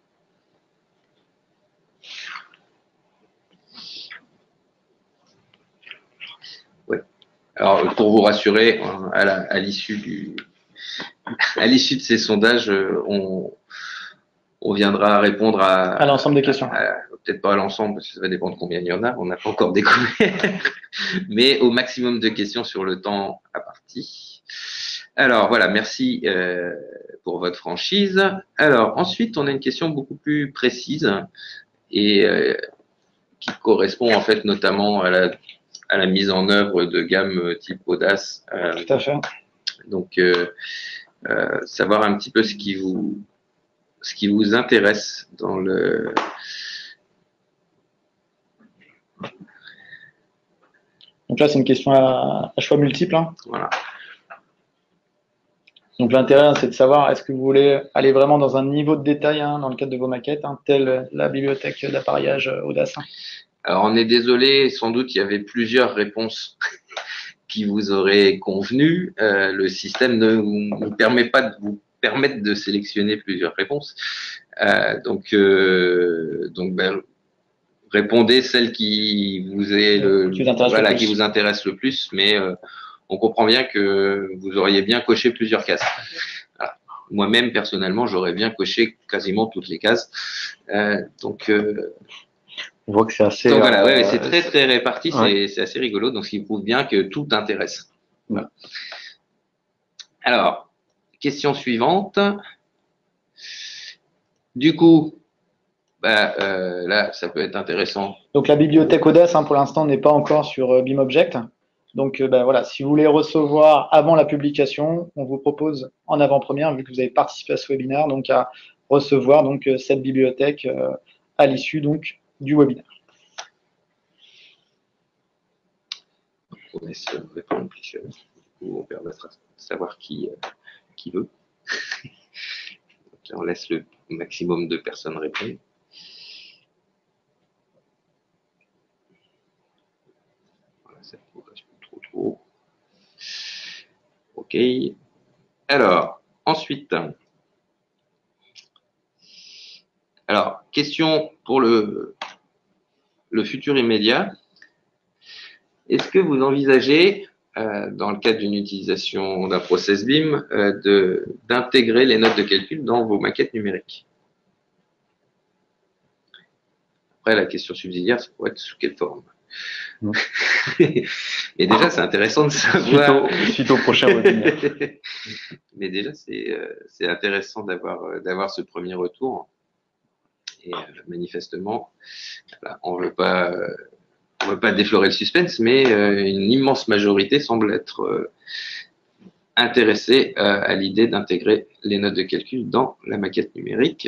B: Ouais. Alors, pour vous rassurer, à l'issue du, à l'issue de ces sondages, on, on viendra répondre à,
A: à l'ensemble des questions.
B: Peut-être pas à l'ensemble, parce que ça va dépendre de combien il y en a. On n'a pas encore découvert, mais au maximum de questions sur le temps imparti. Alors voilà, merci euh, pour votre franchise. Alors ensuite, on a une question beaucoup plus précise et euh, qui correspond en fait notamment à la, à la mise en œuvre de gamme type Audace.
A: Euh, Tout à fait.
B: Donc, euh, euh, savoir un petit peu ce qui vous, ce qui vous intéresse dans le.
A: Donc là, c'est une question à, à choix multiple. Hein.
B: Voilà.
A: Donc l'intérêt, c'est de savoir est-ce que vous voulez aller vraiment dans un niveau de détail hein, dans le cadre de vos maquettes, hein, telle la bibliothèque d'appareillage Audace.
B: Alors on est désolé, sans doute il y avait plusieurs réponses qui vous auraient convenu. Euh, le système ne vous permet pas de vous permettre de sélectionner plusieurs réponses. Euh, donc euh, donc ben, répondez celle qui vous est le,
A: qui vous intéresse
B: voilà
A: le plus.
B: qui vous intéresse le plus, mais euh, on comprend bien que vous auriez bien coché plusieurs cases. Voilà. Moi-même, personnellement, j'aurais bien coché quasiment toutes les cases. Euh, donc, euh,
C: on voit que c'est assez.
B: Donc voilà,
C: euh,
B: ouais, c'est très très réparti,
C: ouais.
B: c'est assez rigolo, donc ce qui prouve bien que tout intéresse. Voilà. Alors, question suivante. Du coup, bah, euh, là, ça peut être intéressant.
A: Donc la bibliothèque Audace, hein, pour l'instant, n'est pas encore sur euh, BIMobject. Donc euh, ben, voilà, si vous voulez recevoir avant la publication, on vous propose en avant-première, vu que vous avez participé à ce webinaire, donc à recevoir donc euh, cette bibliothèque euh, à l'issue donc du webinaire.
B: On laisse répondre, puis euh, on permettra de savoir qui, euh, qui veut. Donc là, on laisse le maximum de personnes répondre. Voilà, ça ne progresse plus trop trop. Ok. Alors, ensuite. Alors, question pour le, le futur immédiat. Est-ce que vous envisagez, euh, dans le cadre d'une utilisation d'un process B I M, euh, de, d'intégrer les notes de calcul dans vos maquettes numériques? Après, la question subsidiaire, ça pourrait être sous quelle forme? Mmh. Mais déjà, c'est intéressant de savoir.
C: Suite au, suite au prochain webinaire.
B: Mais déjà, c'est, euh, c'est intéressant d'avoir, euh, d'avoir ce premier retour. Et euh, manifestement, voilà, on veut pas, euh, on veut pas déflorer le suspense, mais euh, une immense majorité semble être euh, intéressée euh, à l'idée d'intégrer les notes de calcul dans la maquette numérique.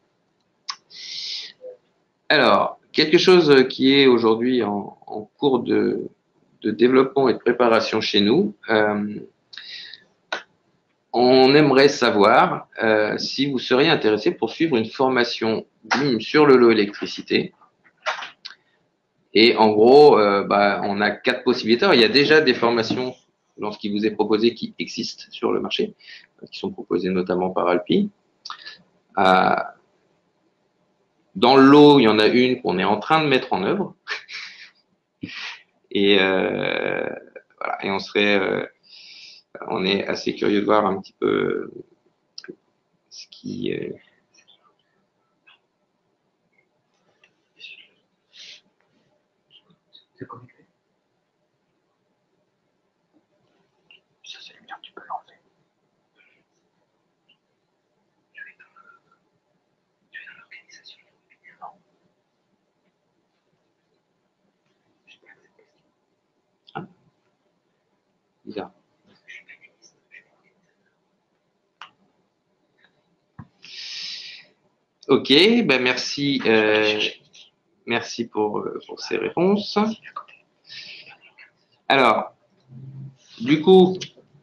B: Alors, quelque chose qui est aujourd'hui en, en cours de, de développement et de préparation chez nous, euh, on aimerait savoir euh, si vous seriez intéressé pour suivre une formation B I M sur le lot électricité. Et en gros, euh, bah, on a quatre possibilités. Alors, il y a déjà des formations, dans ce qui vous est proposé, qui existent sur le marché, qui sont proposées notamment par Alpi. Euh, dans le lot, il y en a une qu'on est en train de mettre en œuvre. Et, euh, voilà, et on serait, euh, on est assez curieux de voir un petit peu ce qui... Euh,
C: C'est connecté. Ça, c'est le mien, tu peux l'enlever. Tu es dans, tu es dans l'organisation. Non.
B: Ah. Bizarre. Ok, ben merci, euh, merci pour, pour ces réponses. Alors, du coup,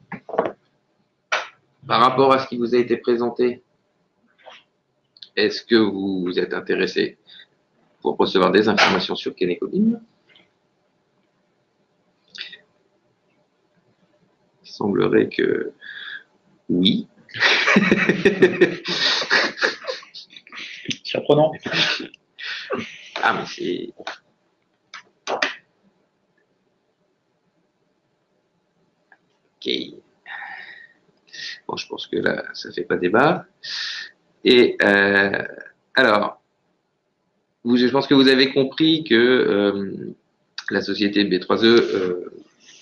B: par rapport à ce qui vous a été présenté, est-ce que vous, vous êtes intéressé pour recevoir des informations sur Kaneko-B I M? Il semblerait que oui.
A: Surprenant.
B: Ah, mais c'est... Ok. Bon, je pense que là, ça fait pas débat. Et euh, alors, vous, je pense que vous avez compris que euh, la société B trois E euh,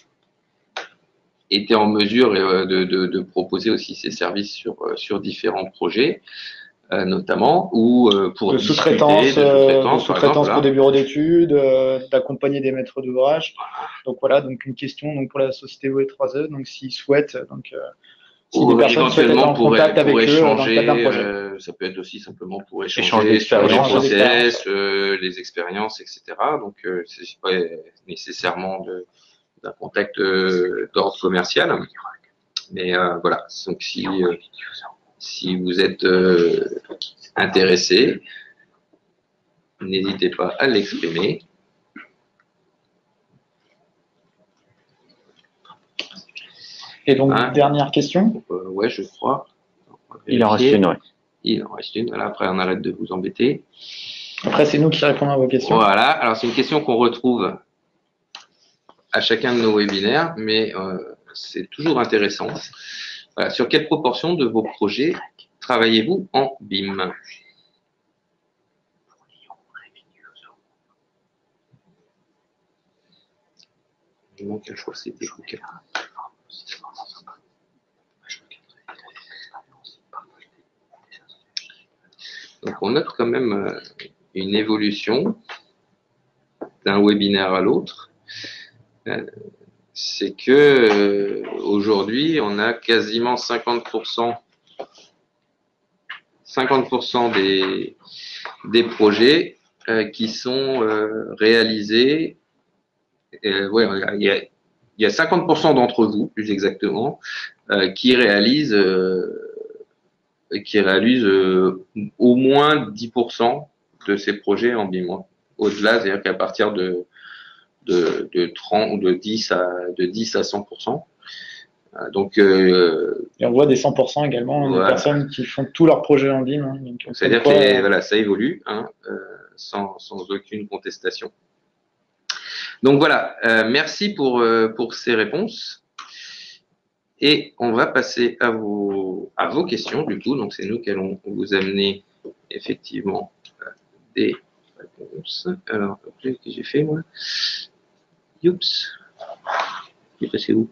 B: était en mesure euh, de, de, de proposer aussi ses services sur, euh, sur différents projets. Euh, notamment, ou euh, pour
A: de sous-traitance,
B: de sous-traitance,
A: sous
B: exemple,
A: pour
B: voilà.
A: des bureaux d'études, euh, d'accompagner des maîtres d'ouvrage. Donc voilà, donc une question donc pour la société B trois E, donc s'ils souhaitent, donc euh, si
B: ou
A: des personnes souhaitent être en
B: pour,
A: contact
B: pour
A: avec
B: échanger,
A: eux dans le cadre d'un projet.
B: Euh, ça peut être aussi simplement pour échanger
C: Échange
B: sur les
C: d'expérience.
B: process, euh, les expériences, et cetera. Donc euh, c'est pas nécessairement de, d'un contact euh, d'ordre commercial, mais euh, voilà. Donc si euh, si vous êtes euh, intéressé, n'hésitez pas à l'exprimer.
A: Et donc,
B: Hein,
A: dernière question.
B: euh, ouais, je crois.
C: Il en reste une, oui.
B: Il en reste une. Voilà, après, on arrête de vous embêter.
A: Après, c'est nous qui répondons à vos questions.
B: Voilà. Alors, c'est une question qu'on retrouve à chacun de nos webinaires, mais euh, c'est toujours intéressant. Voilà. Sur quelle proportion de vos projets travaillez-vous en B I M? Il manque, je crois que c'était Google. Donc, on note quand même une évolution d'un webinaire à l'autre euh, c'est que euh, aujourd'hui, on a quasiment cinquante pour cent, cinquante pour cent des, des projets euh, qui sont euh, réalisés. Euh, ouais, il y a, il y a cinquante pour cent d'entre vous, plus exactement, euh, qui réalisent, euh, qui réalisent euh, au moins dix pour cent de ces projets en B I M. Au-delà, c'est-à-dire qu'à partir de De, de trente ou de dix à de dix à cent pour cent. Donc, euh,
A: et on voit des cent pour cent également, voilà. Des personnes qui font tous leurs projets en B I M. Hein,
B: c'est-à-dire que les, voilà, ça évolue, hein, euh, sans, sans aucune contestation. Donc voilà, euh, merci pour, euh, pour ces réponses. Et on va passer à vos, à vos questions, du coup. Donc, c'est nous qui allons vous amener effectivement des réponses. Alors, qu'est-ce que j'ai fait, moi? Youps. Il est passé où?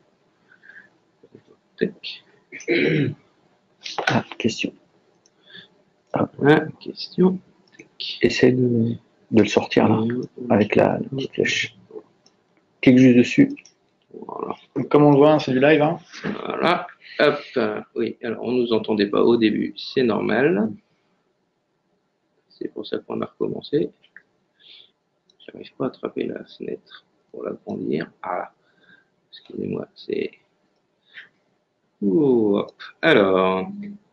B: Tac.
C: Ah, question.
B: Ah, question. Tac.
C: Essaye de, de le sortir là, avec la, la petite flèche. Clique juste dessus.
A: Voilà. Donc, comme on le voit, c'est du live. Hein.
B: Voilà. Hop. Oui, alors on ne nous entendait pas au début, c'est normal. C'est pour ça qu'on a recommencé. J'arrive pas à attraper la fenêtre pour l'agrandir. Ah, excusez-moi, c'est... Oh, hop. Alors...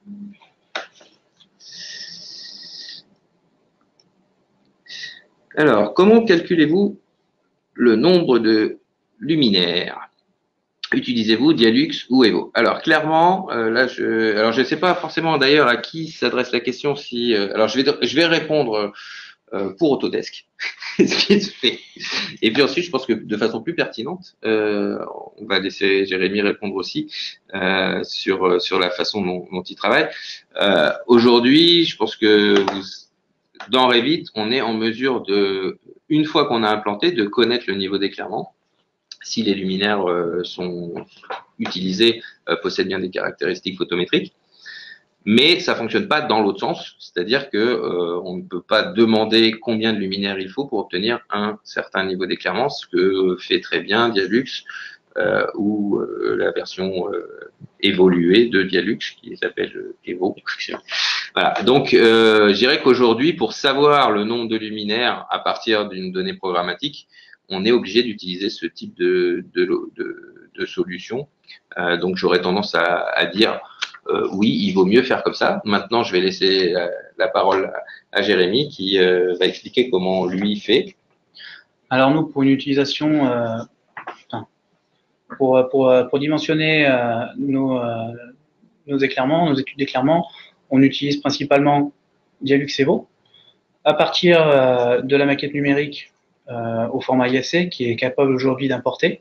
B: Alors, comment calculez-vous le nombre de luminaires? Utilisez-vous Dialux ou Evo? Alors clairement, euh, là, je, alors je ne sais pas forcément d'ailleurs à qui s'adresse la question. Si, euh, alors je vais, je vais répondre euh, pour Autodesk, ce qui se fait. Et puis ensuite, je pense que de façon plus pertinente, euh, on va laisser Jérémy répondre aussi euh, sur sur la façon dont, dont il travaille. Euh, Aujourd'hui, je pense que vous, dans Revit, on est en mesure de, une fois qu'on a implanté, de connaître le niveau d'éclairement. Si les luminaires euh, sont utilisés, euh, possèdent bien des caractéristiques photométriques, mais ça fonctionne pas dans l'autre sens, c'est-à-dire que euh, on ne peut pas demander combien de luminaires il faut pour obtenir un certain niveau d'éclairement, ce que fait très bien Dialux euh, ou euh, la version euh, évoluée de Dialux qui s'appelle Evo. Voilà. Donc, euh, je dirais qu'aujourd'hui, pour savoir le nombre de luminaires à partir d'une donnée programmatique, on est obligé d'utiliser ce type de, de, de, de solution. Euh, donc, j'aurais tendance à, à dire euh, oui, il vaut mieux faire comme ça. Maintenant, je vais laisser la, la parole à, à Jérémy qui euh, va expliquer comment lui fait.
D: Alors nous, pour une utilisation, euh, enfin, pour, pour, pour dimensionner euh, nos, euh, nos éclairements, nos études d'éclairement, on utilise principalement Dialux Evo. À partir euh, de la maquette numérique, Euh, au format I S A qui est capable aujourd'hui d'importer.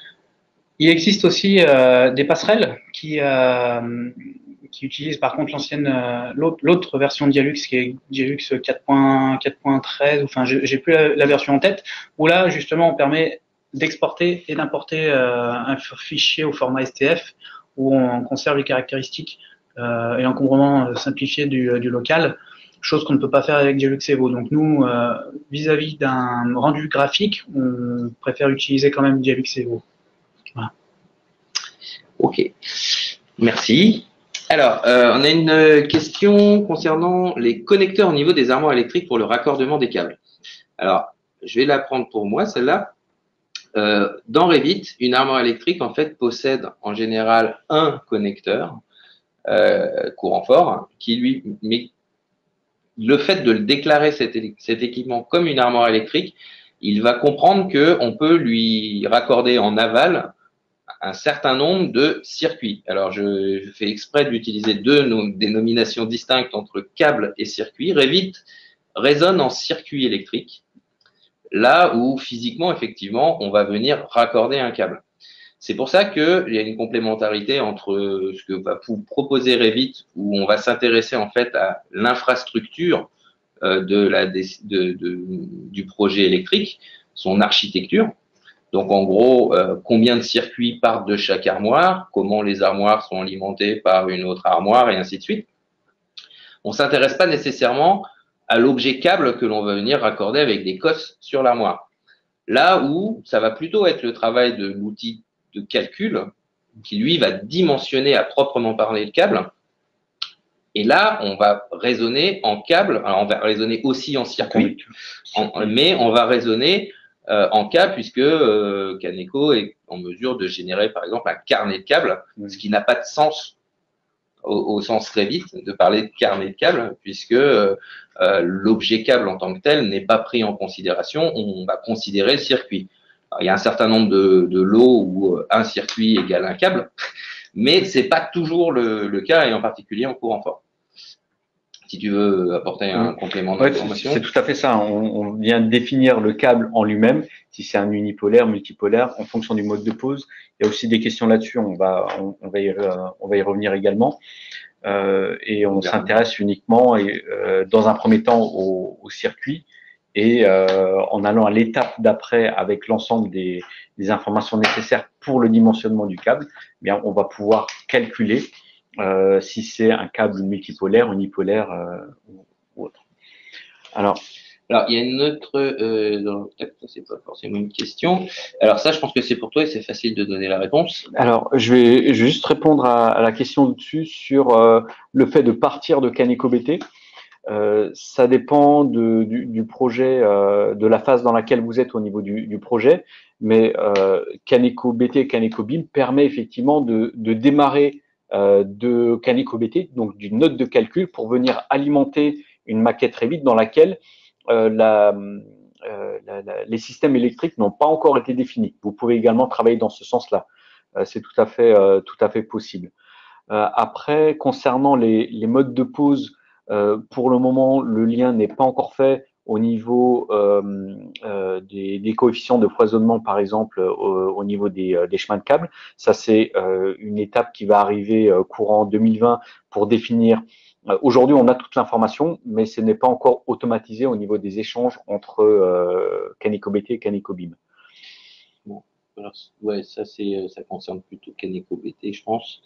D: Il existe aussi euh, des passerelles qui, euh, qui utilisent par contre l'ancienne, euh, l'autre version de Dialux qui est Dialux quatre point treize, enfin j'ai plus la, la version en tête, où là justement on permet d'exporter et d'importer euh, un fichier au format S T F où on conserve les caractéristiques euh, et l'encombrement simplifié du, du local, chose qu'on ne peut pas faire avec Dialux Evo. Donc nous, vis-à-vis euh, d'un rendu graphique, on préfère utiliser quand même Dialux Evo. Voilà.
B: Ok, merci. Alors, euh, on a une question concernant les connecteurs au niveau des armoires électriques pour le raccordement des câbles. Alors, je vais la prendre pour moi, celle-là. Euh, dans Revit, une armoire électrique, en fait, possède en général un connecteur euh, courant fort qui lui met le fait de le déclarer cet, cet équipement comme une armoire électrique, il va comprendre qu'on peut lui raccorder en aval un certain nombre de circuits. Alors, je, je fais exprès d'utiliser deux no dénominations distinctes entre câble et circuit. Revit résonne en circuit électrique, là où physiquement, effectivement, on va venir raccorder un câble. C'est pour ça qu'il y a une complémentarité entre ce que va proposer Revit, où on va s'intéresser en fait à l'infrastructure de la, de, de, du projet électrique, son architecture. Donc en gros, euh, combien de circuits partent de chaque armoire, comment les armoires sont alimentées par une autre armoire, et ainsi de suite. On ne s'intéresse pas nécessairement à l'objet câble que l'on va venir raccorder avec des cosses sur l'armoire. Là où ça va plutôt être le travail de l'outil de calcul qui, lui, va dimensionner à proprement parler le câble. Et là, on va raisonner en câble, alors on va raisonner aussi en circuit, en, mais on va raisonner euh, en câble puisque euh, Caneco est en mesure de générer, par exemple, un carnet de câbles, ce qui n'a pas de sens au, au sens très vite de parler de carnet de câbles, puisque euh, l'objet câble en tant que tel n'est pas pris en considération, on va considérer le circuit. Alors, il y a un certain nombre de, de lots où un circuit égale un câble, mais c'est pas toujours le, le cas, et en particulier en courant fort. Si tu veux apporter un mmh. complément d'information.
C: Ouais, c'est tout à fait ça. On, on vient définir le câble en lui-même, si c'est un unipolaire, multipolaire, en fonction du mode de pose. Il y a aussi des questions là-dessus. On va, on, on va y, on va y revenir également. Euh, et on s'intéresse uniquement, et, euh, dans un premier temps, au, au circuit, et euh, en allant à l'étape d'après avec l'ensemble des, des informations nécessaires pour le dimensionnement du câble, eh bien, on va pouvoir calculer Euh, si c'est un câble multipolaire, unipolaire euh, ou, ou autre.
B: Alors, alors, il y a une autre, euh, c'est pas forcément une question. Alors ça, je pense que c'est pour toi et c'est facile de donner la réponse.
C: Alors, je vais, je vais juste répondre à, à la question dessus sur euh, le fait de partir de Caneco B T. Euh, ça dépend de, du, du projet, euh, de la phase dans laquelle vous êtes au niveau du, du projet, mais euh, Caneco B T et Caneco B I M permet effectivement de, de démarrer euh, de Caneco B T, donc d'une note de calcul, pour venir alimenter une maquette Revit dans laquelle euh, la, euh, la, la, les systèmes électriques n'ont pas encore été définis. Vous pouvez également travailler dans ce sens-là. Euh, c'est tout à fait, euh, tout à fait possible. Euh, après, concernant les, les modes de pose, Euh, pour le moment, le lien n'est pas encore fait au niveau euh, euh, des, des coefficients de foisonnement, par exemple, au, au niveau des, des chemins de câbles. Ça, c'est euh, une étape qui va arriver euh, courant deux mille vingt pour définir. Euh, Aujourd'hui, on a toute l'information, mais ce n'est pas encore automatisé au niveau des échanges entre euh, Caneco B T et Caneco B I M.
B: Bon, alors, ouais, ça, c'est, ça concerne plutôt Caneco B T, je pense.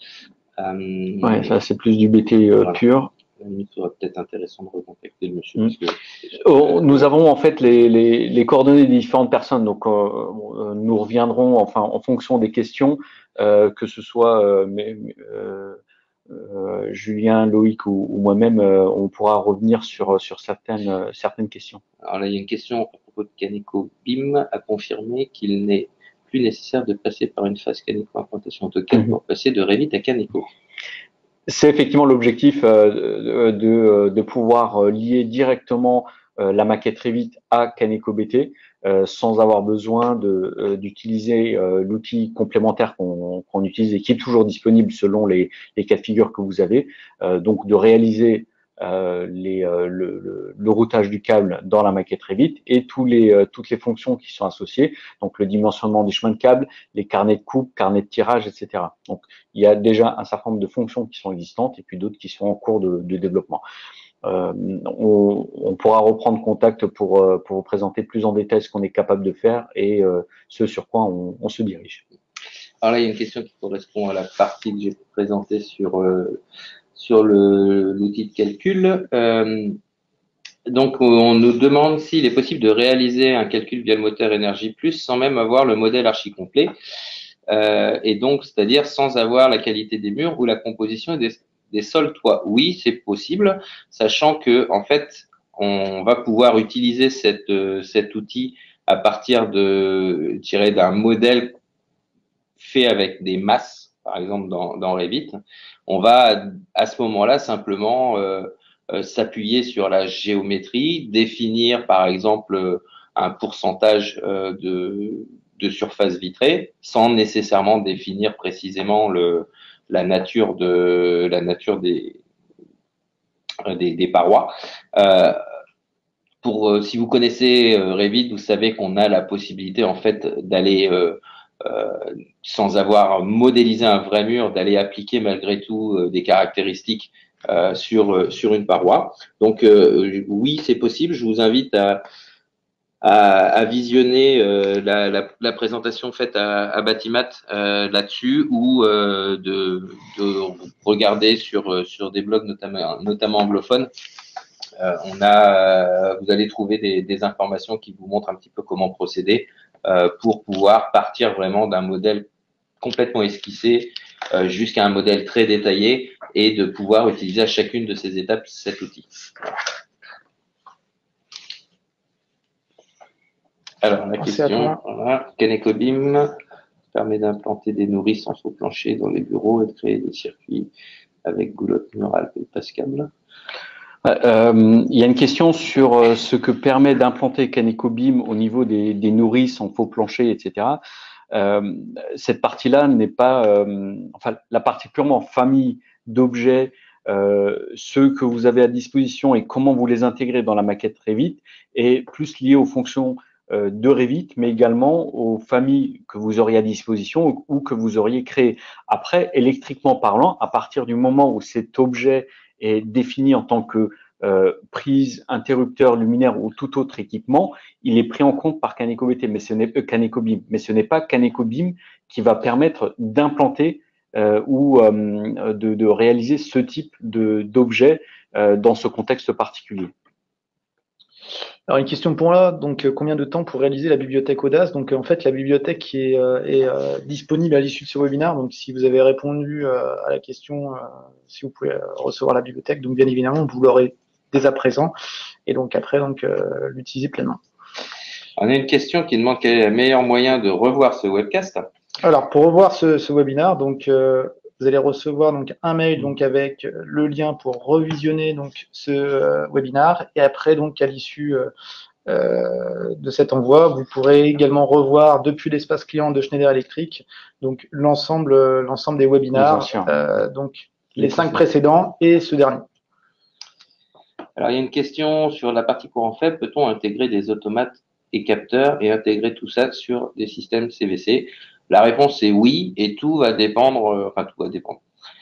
C: Euh, ouais, ça, c'est plus du B T euh, voilà. pur.
B: À la limite, il serait peut-être intéressant de recontacter le monsieur.
C: Mmh.
B: Parce que,
C: oh, nous avons en fait les, les, les coordonnées des différentes personnes, donc euh, nous reviendrons enfin en fonction des questions, euh, que ce soit euh, mais, euh, euh, Julien, Loïc ou, ou moi-même, euh, on pourra revenir sur sur certaines euh, certaines questions.
B: Alors là, il y a une question à propos de Caneco B I M à confirmer qu'il n'est plus nécessaire de passer par une phase Caneco implantation AutoCAD mmh. pour passer de Revit à Caneco.
C: C'est effectivement l'objectif euh, de, de, de pouvoir lier directement euh, la maquette Revit à Caneco B T euh, sans avoir besoin de, euh, d'utiliser euh, l'outil complémentaire qu'on, qu'on utilise et qui est toujours disponible selon les, les cas de figure que vous avez. Euh, donc de réaliser euh, les, euh, le, le, le routage du câble dans la maquette Revit et tous les, euh, toutes les fonctions qui sont associées, donc le dimensionnement des chemins de câble, les carnets de coupe, carnets de tirage, et cetera. Donc il y a déjà un certain nombre de fonctions qui sont existantes et puis d'autres qui sont en cours de, de développement. Euh, on, on pourra reprendre contact pour, pour vous présenter plus en détail ce qu'on est capable de faire et euh, ce sur quoi on, on se dirige.
B: Alors là, il y a une question qui correspond à la partie que j'ai présentée sur euh, sur le, l'outil de calcul. Euh, donc, on nous demande s'il est possible de réaliser un calcul via le moteur Énergie Plus sans même avoir le modèle archi complet. Euh, et donc, c'est-à-dire sans avoir la qualité des murs ou la composition des, des sols toits. Oui, c'est possible, sachant que en fait, on va pouvoir utiliser cette, euh, cet outil à partir de, je dirais, d'un modèle fait avec des masses, par exemple dans, dans Revit. On va à ce moment-là simplement euh, euh, s'appuyer sur la géométrie, définir par exemple un pourcentage euh, de de surface vitrée, sans nécessairement définir précisément le, la nature de la nature des des, des parois. Euh, pour euh, si vous connaissez euh, Revit, vous savez qu'on a la possibilité en fait d'aller euh, euh, sans avoir modélisé un vrai mur, d'aller appliquer malgré tout euh, des caractéristiques euh, sur euh, sur une paroi. Donc euh, oui, c'est possible. Je vous invite à À, à visionner euh, la, la, la présentation faite à, à Batimat euh, là-dessus ou euh, de, de regarder sur sur des blogs notamment notamment anglophones. Euh, on a, vous allez trouver des, des informations qui vous montrent un petit peu comment procéder euh, pour pouvoir partir vraiment d'un modèle complètement esquissé euh, jusqu'à un modèle très détaillé et de pouvoir utiliser à chacune de ces étapes cet outil. Alors, la question, voilà, KanekoBeam permet d'implanter des nourrices en faux plancher dans les bureaux et de créer des circuits avec goulotte murale et Pascal.
C: Euh, il y a une question sur euh, ce que permet d'implanter KanekoBeam au niveau des, des nourrices en faux plancher, et cetera. Euh, cette partie-là n'est pas, euh, enfin, la partie purement famille d'objets, euh, ceux que vous avez à disposition et comment vous les intégrez dans la maquette Revit est plus lié aux fonctions euh, de Revit, mais également aux familles que vous auriez à disposition ou, ou que vous auriez créées. Après, électriquement parlant, à partir du moment où cet objet est défini en tant que euh, prise, interrupteur, luminaire ou tout autre équipement, il est pris en compte par KanekoBT, mais ce n'est euh, KanekoBeam, mais ce n'est pas KanekoBeam qui va permettre d'implanter euh, ou euh, de, de réaliser ce type de d'objet euh, dans ce contexte particulier.
A: Alors une question pour là, donc euh, combien de temps pour réaliser la bibliothèque Audace? Donc euh, en fait la bibliothèque qui est, euh, est euh, disponible à l'issue de ce webinaire, donc si vous avez répondu euh, à la question, euh, si vous pouvez euh, recevoir la bibliothèque, donc bien évidemment vous l'aurez dès à présent, et donc après donc euh, l'utiliser pleinement.
B: On a une question qui demande quel est le meilleur moyen de revoir ce webcast.
A: Alors pour revoir ce, ce webinaire, donc euh, vous allez recevoir donc un mail donc avec le lien pour revisionner donc ce euh, webinaire, et après donc à l'issue euh, euh, de cet envoi, vous pourrez également revoir depuis l'espace client de Schneider Electric donc l'ensemble euh, l'ensemble des webinaires, euh, donc les cinq précédents et ce dernier.
B: Alors il y a une question sur la partie courant faible, peut-on intégrer des automates et capteurs et intégrer tout ça sur des systèmes C V C? La réponse est oui, et tout va dépendre, euh, enfin tout va dépendre.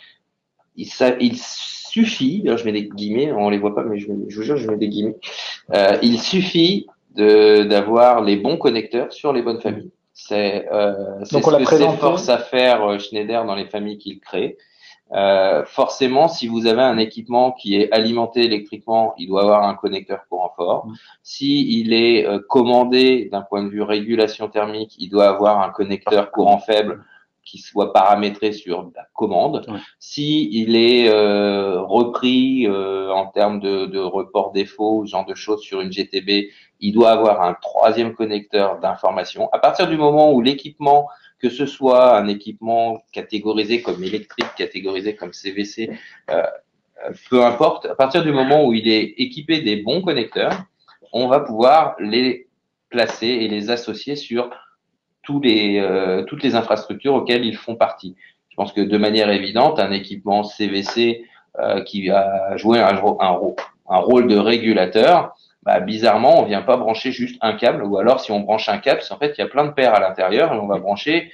B: Il, ça, il suffit, alors je mets des guillemets, on les voit pas, mais je, mets, je vous jure, je mets des guillemets. Euh, il suffit de d'avoir les bons connecteurs sur les bonnes familles. C'est euh, ce que s'efforce à faire Schneider dans les familles qu'il crée. Euh, forcément, si vous avez un équipement qui est alimenté électriquement, il doit avoir un connecteur courant fort. Mmh. Si il est euh, commandé d'un point de vue régulation thermique, il doit avoir un connecteur courant faible qui soit paramétré sur la commande. Mmh. Si il est euh, repris euh, en termes de, de report défaut, ce genre de choses sur une G T B, il doit avoir un troisième connecteur d'information. À partir du moment où l'équipement, que ce soit un équipement catégorisé comme électrique, catégorisé comme C V C, euh, peu importe, à partir du moment où il est équipé des bons connecteurs, on va pouvoir les placer et les associer sur tous les, euh, toutes les infrastructures auxquelles ils font partie. Je pense que de manière évidente, un équipement C V C euh, qui a joué un, un, un rôle de régulateur, bah, bizarrement, on vient pas brancher juste un câble, ou alors si on branche un câble, c'est en fait il y a plein de paires à l'intérieur et on va brancher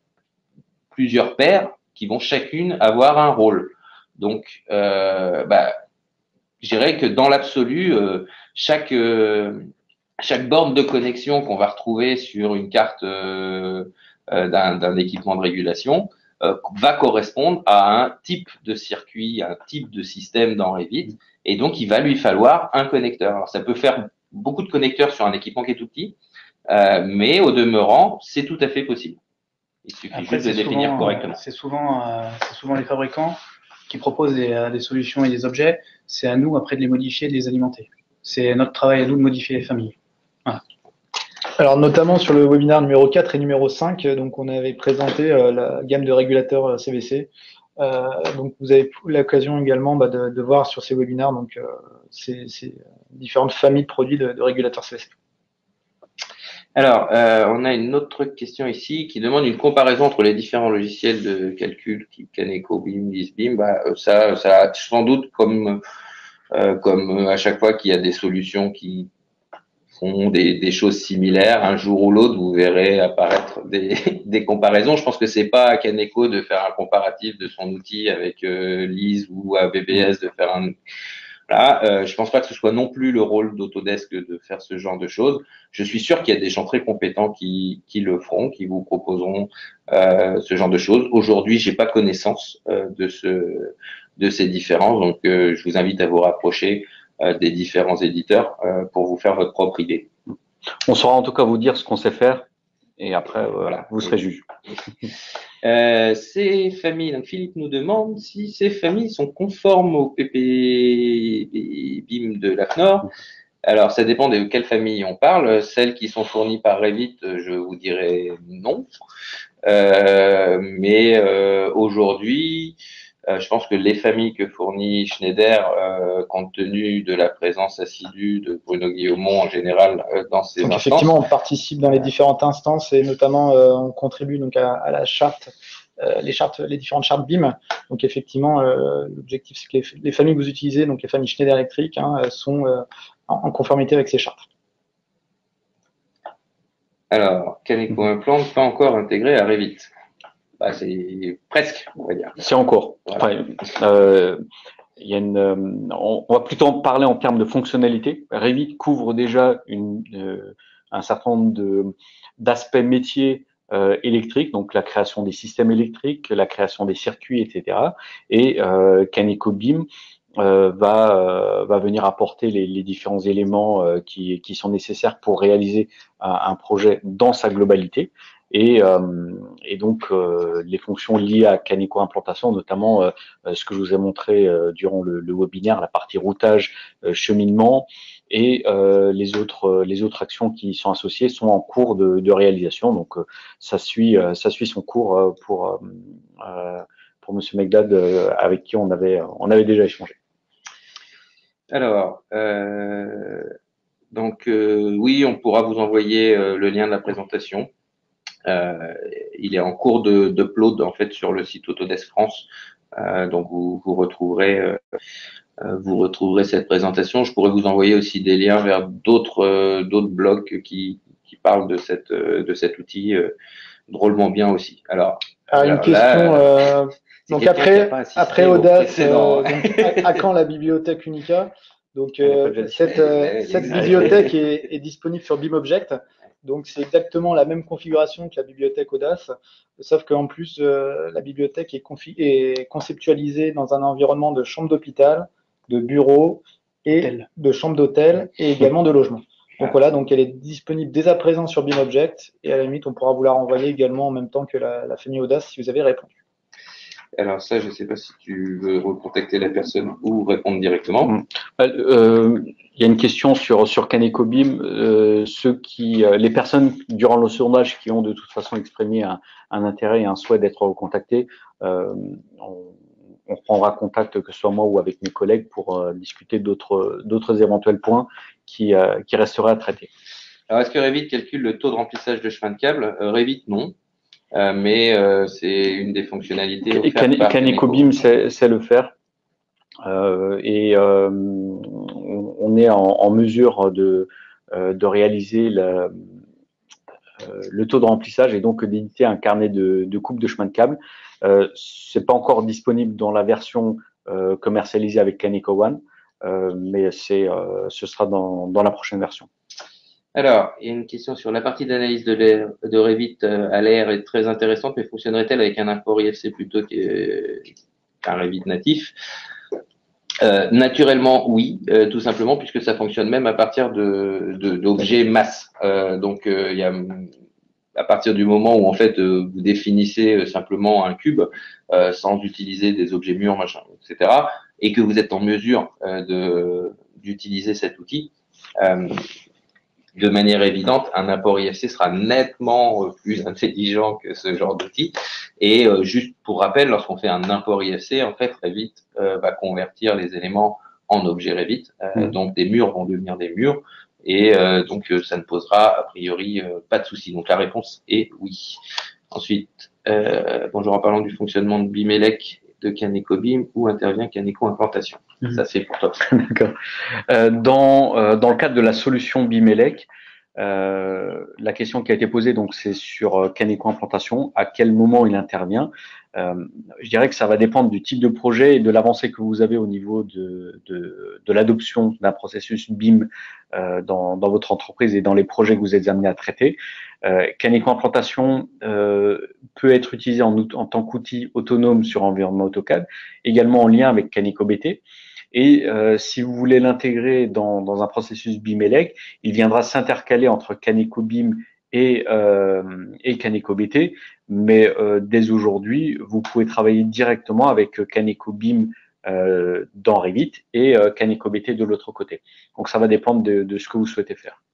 B: plusieurs paires qui vont chacune avoir un rôle. Donc, euh, bah, je dirais que dans l'absolu, euh, chaque euh, chaque borne de connexion qu'on va retrouver sur une carte euh, euh, d'un, d'un équipement de régulation euh, va correspondre à un type de circuit, un type de système dans Revit. Et donc, il va lui falloir un connecteur. Alors, ça peut faire beaucoup de connecteurs sur un équipement qui est tout petit, euh, mais au demeurant, c'est tout à fait possible. Il suffit Après, juste de définir
D: souvent,
B: correctement.
D: C'est souvent, euh, c'est souvent les fabricants qui proposent des, des solutions et des objets. C'est à nous, après, de les modifier, de les alimenter. C'est notre travail à nous de modifier les familles. Voilà.
A: Alors, notamment sur le webinaire numéro quatre et numéro cinq, donc on avait présenté euh, la gamme de régulateurs C V C. Euh, donc vous avez l'occasion également bah, de, de voir sur ces webinaires donc euh, ces, ces différentes familles de produits de, de régulateurs C V C.
B: Alors, euh, on a une autre question ici qui demande une comparaison entre les différents logiciels de calcul type KanekoBeam, LISBeam. Bah, ça, ça sans doute comme euh, comme à chaque fois qu'il y a des solutions qui font des, des choses similaires, un jour ou l'autre, vous verrez apparaître des, des comparaisons. Je pense que c'est pas à Kaneko de faire un comparatif de son outil avec euh, Lise ou à B B S de faire un. Voilà, euh, je pense pas que ce soit non plus le rôle d'Autodesk de faire ce genre de choses. Je suis sûr qu'il y a des gens très compétents qui, qui le feront, qui vous proposeront euh, ce genre de choses. Aujourd'hui, j'ai pas connaissance euh, de ce de ces différences, donc euh, je vous invite à vous rapprocher euh, des différents éditeurs euh, pour vous faire votre propre idée.
C: On saura en tout cas vous dire ce qu'on sait faire et après, euh, voilà, vous serez juge.
B: Euh, ces familles, donc Philippe nous demande si ces familles sont conformes au P P B I M de l'A F N O R. Alors, ça dépend de quelle famille on parle. Celles qui sont fournies par Revit, je vous dirais non. Euh, mais euh, aujourd'hui, euh, je pense que les familles que fournit Schneider, euh, compte tenu de la présence assidue de Bruno Guillaumont en général euh, dans ces
A: donc
B: instances.
A: Effectivement, on participe dans les différentes instances et notamment euh, on contribue donc à, à la charte, euh, les chartes, les différentes chartes B I M. Donc effectivement, euh, l'objectif c'est que les, les familles que vous utilisez, donc les familles Schneider Electric, hein, sont euh, en, en conformité avec ces chartes.
B: Alors, Caneco Implant pas encore intégré à Revit. Bah, c'est presque, on va dire.
C: C'est en cours.
B: Voilà.
C: Enfin, euh, il y a une, euh, on, on va plutôt en parler en termes de fonctionnalité. Revit couvre déjà une, euh, un certain nombre de d'aspects métiers euh, électriques, donc la création des systèmes électriques, la création des circuits, et cetera. Et euh, Caneco B I M euh, va euh, va venir apporter les, les différents éléments euh, qui qui sont nécessaires pour réaliser un, un projet dans sa globalité. Et, euh, et donc euh, les fonctions liées à Caneco Implantation, notamment euh, ce que je vous ai montré euh, durant le, le webinaire, la partie routage, euh, cheminement, et euh, les autres les autres actions qui sont associées sont en cours de, de réalisation. Donc euh, ça suit euh, ça suit son cours euh, pour euh, pour Monsieur Megdad, euh, avec qui on avait on avait déjà échangé.
B: Alors, euh, donc euh, oui, on pourra vous envoyer euh, le lien de la présentation. Euh, il est en cours de d'upload en fait sur le site Autodesk France. Euh, donc vous, vous retrouverez euh, vous retrouverez cette présentation. Je pourrais vous envoyer aussi des liens vers d'autres euh, d'autres blogs qui qui parlent de cette de cet outil euh, drôlement bien aussi. Alors,
A: ah, une
B: alors
A: question.
B: Là,
A: euh, donc après après Audace, euh,
B: hein.
A: donc à, à quand la bibliothèque Unica? Donc euh, cette, euh, cette
B: Elle
A: bibliothèque est, est disponible sur BIMobject. Donc c'est exactement la même configuration que la bibliothèque Audace, sauf qu'en plus euh, la bibliothèque est, est conceptualisée dans un environnement de chambre d'hôpital, de bureau et
D: Hôtel.
A: de chambre d'hôtel et également de logement. Donc voilà, donc elle est disponible dès à présent sur BIMobject et à la limite on pourra vous la renvoyer également en même temps que la, la famille Audace si vous avez répondu.
B: Alors ça, je ne sais pas si tu veux recontacter la personne ou répondre directement.
C: Mmh. Euh, il y a une question sur sur Caneco B I M. Euh, ceux qui, euh, les personnes durant le sondage qui ont de toute façon exprimé un, un intérêt et un souhait d'être recontactées, euh, on, on prendra contact, que ce soit moi ou avec mes collègues, pour euh, discuter d'autres d'autres éventuels points qui euh, qui resteraient à traiter.
B: Alors, est-ce que Revit calcule le taux de remplissage de chemin de câble? euh, Revit, non. Euh, mais euh, c'est une des fonctionnalités offertes
C: Can
B: par
C: Caneco B I M sait, sait le faire. Euh, et euh, on, on est en, en mesure de, euh, de réaliser la, euh, le taux de remplissage et donc d'éditer un carnet de, de coupe de chemin de câble. Euh, c'est pas encore disponible dans la version euh, commercialisée avec Caneco One, euh, mais c'est, euh, ce sera dans, dans la prochaine version.
B: Alors, il y a une question sur la partie d'analyse de l'air de Revit euh, à l'air est très intéressante, mais fonctionnerait-elle avec un import I F C plutôt qu'un Revit natif? Euh, naturellement, oui, euh, tout simplement puisque ça fonctionne même à partir de d'objets masse. Euh, donc, euh, il y a à partir du moment où en fait euh, vous définissez euh, simplement un cube euh, sans utiliser des objets mûrs, machin, et cetera, et que vous êtes en mesure euh, de d'utiliser cet outil. Euh, de manière évidente, un import I F C sera nettement plus intelligent que ce genre d'outil. Et euh, juste pour rappel, lorsqu'on fait un import I F C, en fait, Revit euh, va convertir les éléments en objets Revit. Euh, mmh. Donc, des murs vont devenir des murs. Et euh, donc, euh, ça ne posera a priori euh, pas de souci. Donc, la réponse est oui. Ensuite, euh, bonjour, en parlant du fonctionnement de BIMELEC de Caneco B I M, où intervient Caneco Implantation. Mmh. Ça, c'est pour toi.
C: D'accord. Euh, dans, euh, dans le cadre de la solution BIMELEC, euh, la question qui a été posée, donc, c'est sur Caneco Implantation, à quel moment il intervient. Euh, je dirais que ça va dépendre du type de projet et de l'avancée que vous avez au niveau de, de, de l'adoption d'un processus B I M euh, dans, dans votre entreprise et dans les projets que vous êtes amenés à traiter. Euh, Caneco Implantation euh, peut être utilisé en, en tant qu'outil autonome sur environnement AutoCAD, également en lien avec Caneco B T. Et euh, si vous voulez l'intégrer dans, dans un processus BIMELEC, il viendra s'intercaler entre Caneco B I M et, euh, et Kaneko B T, mais euh, dès aujourd'hui, vous pouvez travailler directement avec Kaneko B I M euh, dans Revit et euh, Kaneko B T de l'autre côté. Donc ça va dépendre de, de ce que vous souhaitez faire.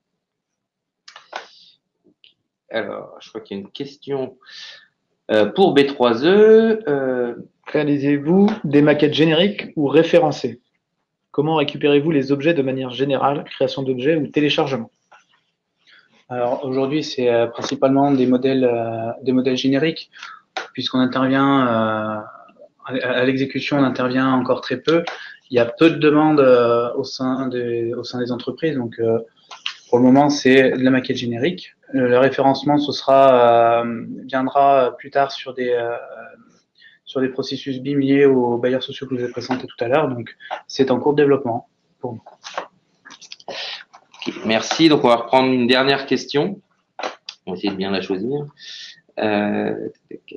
B: Alors, je crois qu'il y a une question euh, pour B trois E. Euh...
A: Réalisez-vous des maquettes génériques ou référencées? Comment récupérez-vous les objets de manière générale, création d'objets ou téléchargement?
D: Alors aujourd'hui, c'est euh, principalement des modèles, euh, des modèles génériques, puisqu'on intervient euh, à, à l'exécution, on intervient encore très peu. Il y a peu de demandes euh, au sein des, au sein des entreprises, donc euh, pour le moment, c'est de la maquette générique. Le, le référencement, ce sera euh, viendra plus tard sur des euh, sur des processus B I M liés aux bailleurs sociaux que je vous ai présentés tout à l'heure. Donc, c'est en cours de développement pour nous.
B: Okay, merci. Donc, on va reprendre une dernière question. On va essayer de bien la choisir. Euh...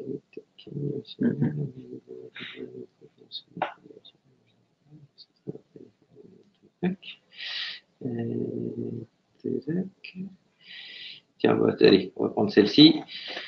B: Tiens, bah, allez, on va prendre celle-ci.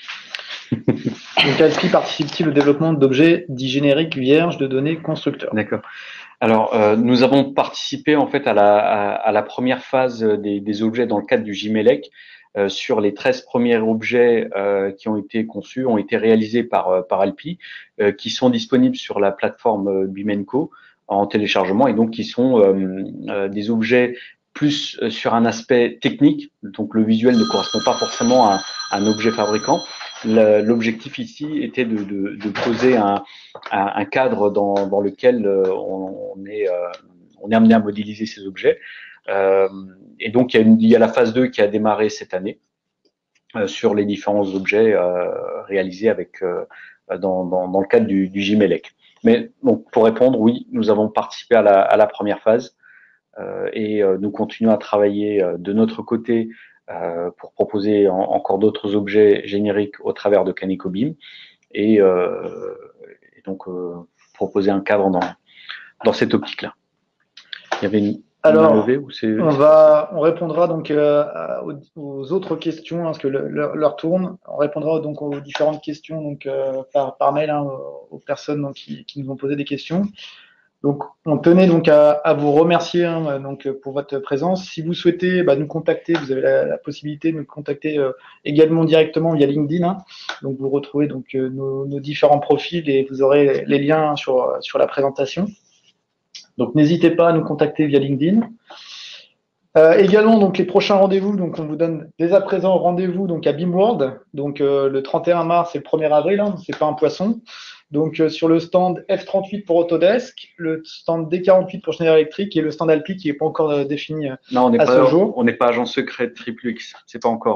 A: Donc, Alpi participe-t-il au développement d'objets dits génériques vierges de données constructeurs?
C: D'accord. Alors, euh, nous avons participé en fait à la, à, à la première phase des, des objets dans le cadre du Gimelec. Euh, sur les treize premiers objets euh, qui ont été conçus, ont été réalisés par, par Alpi, euh, qui sont disponibles sur la plateforme B I M Enco en téléchargement et donc qui sont euh, euh, des objets plus sur un aspect technique. Donc, le visuel ne correspond pas forcément à, à un objet fabricant. L'objectif ici était de, de, de poser un, un, un cadre dans, dans lequel on, on, est, on est amené à modéliser ces objets. Euh, et donc, il y, a une, il y a la phase deux qui a démarré cette année euh, sur les différents objets euh, réalisés avec, euh, dans, dans, dans le cadre du, du Gimelec. Mais donc, pour répondre, oui, nous avons participé à la, à la première phase euh, et euh, nous continuons à travailler euh, de notre côté Euh, pour proposer en, encore d'autres objets génériques au travers de Kaneko B I M et, euh, et donc euh, proposer un cadre dans, dans cette optique-là. Il y avait une,
A: Alors,
C: une levée ou c'est
A: on va, on répondra donc euh, aux, aux autres questions, hein, parce que l'heure leur tourne. On répondra donc aux différentes questions donc euh, par, par mail hein, aux personnes donc, qui, qui nous ont posé des questions. Donc, on tenait donc à, à vous remercier hein, donc pour votre présence. Si vous souhaitez bah, nous contacter, vous avez la, la possibilité de nous contacter euh, également directement via LinkedIn. Hein. Donc, vous retrouvez donc euh, nos, nos différents profils et vous aurez les liens sur sur la présentation. Donc, n'hésitez pas à nous contacter via LinkedIn. Euh, également, donc les prochains rendez-vous. Donc, on vous donne dès à présent rendez-vous donc à B I M World. Donc, euh, le trente et un mars et le premier avril. Hein, c'est pas un poisson. Donc, euh, sur le stand F trente-huit pour Autodesk, le stand D quarante-huit pour Schneider Electric et le stand Alpi qui n'est pas encore euh, défini euh,
C: non, on n'est
A: à
C: pas,
A: ce jour.
C: On n'est pas agent secret de Triple X, c'est pas encore.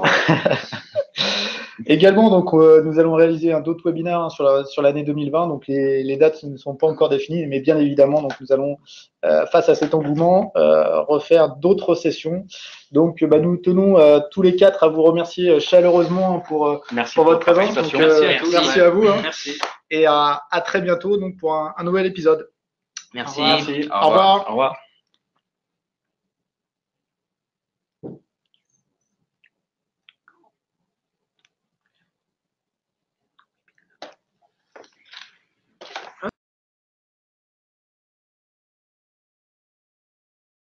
A: Également, donc, euh, nous allons réaliser un d'autres webinaires hein, sur la, sur l'année deux mille vingt. Donc, les, les dates ne sont pas encore définies, mais bien évidemment, donc, nous allons, euh, face à cet engouement, euh, refaire d'autres sessions. Donc, bah, nous tenons euh, tous les quatre à vous remercier chaleureusement pour, euh,
C: merci
A: pour,
C: pour
A: votre présence. Donc,
B: merci,
A: euh,
B: merci,
A: merci
B: ouais.
A: à vous. Hein.
B: Merci.
A: Et à, à très bientôt donc, pour un, un nouvel épisode.
B: Merci.
A: Au revoir.
B: Au revoir.
A: Au revoir.
C: Au revoir.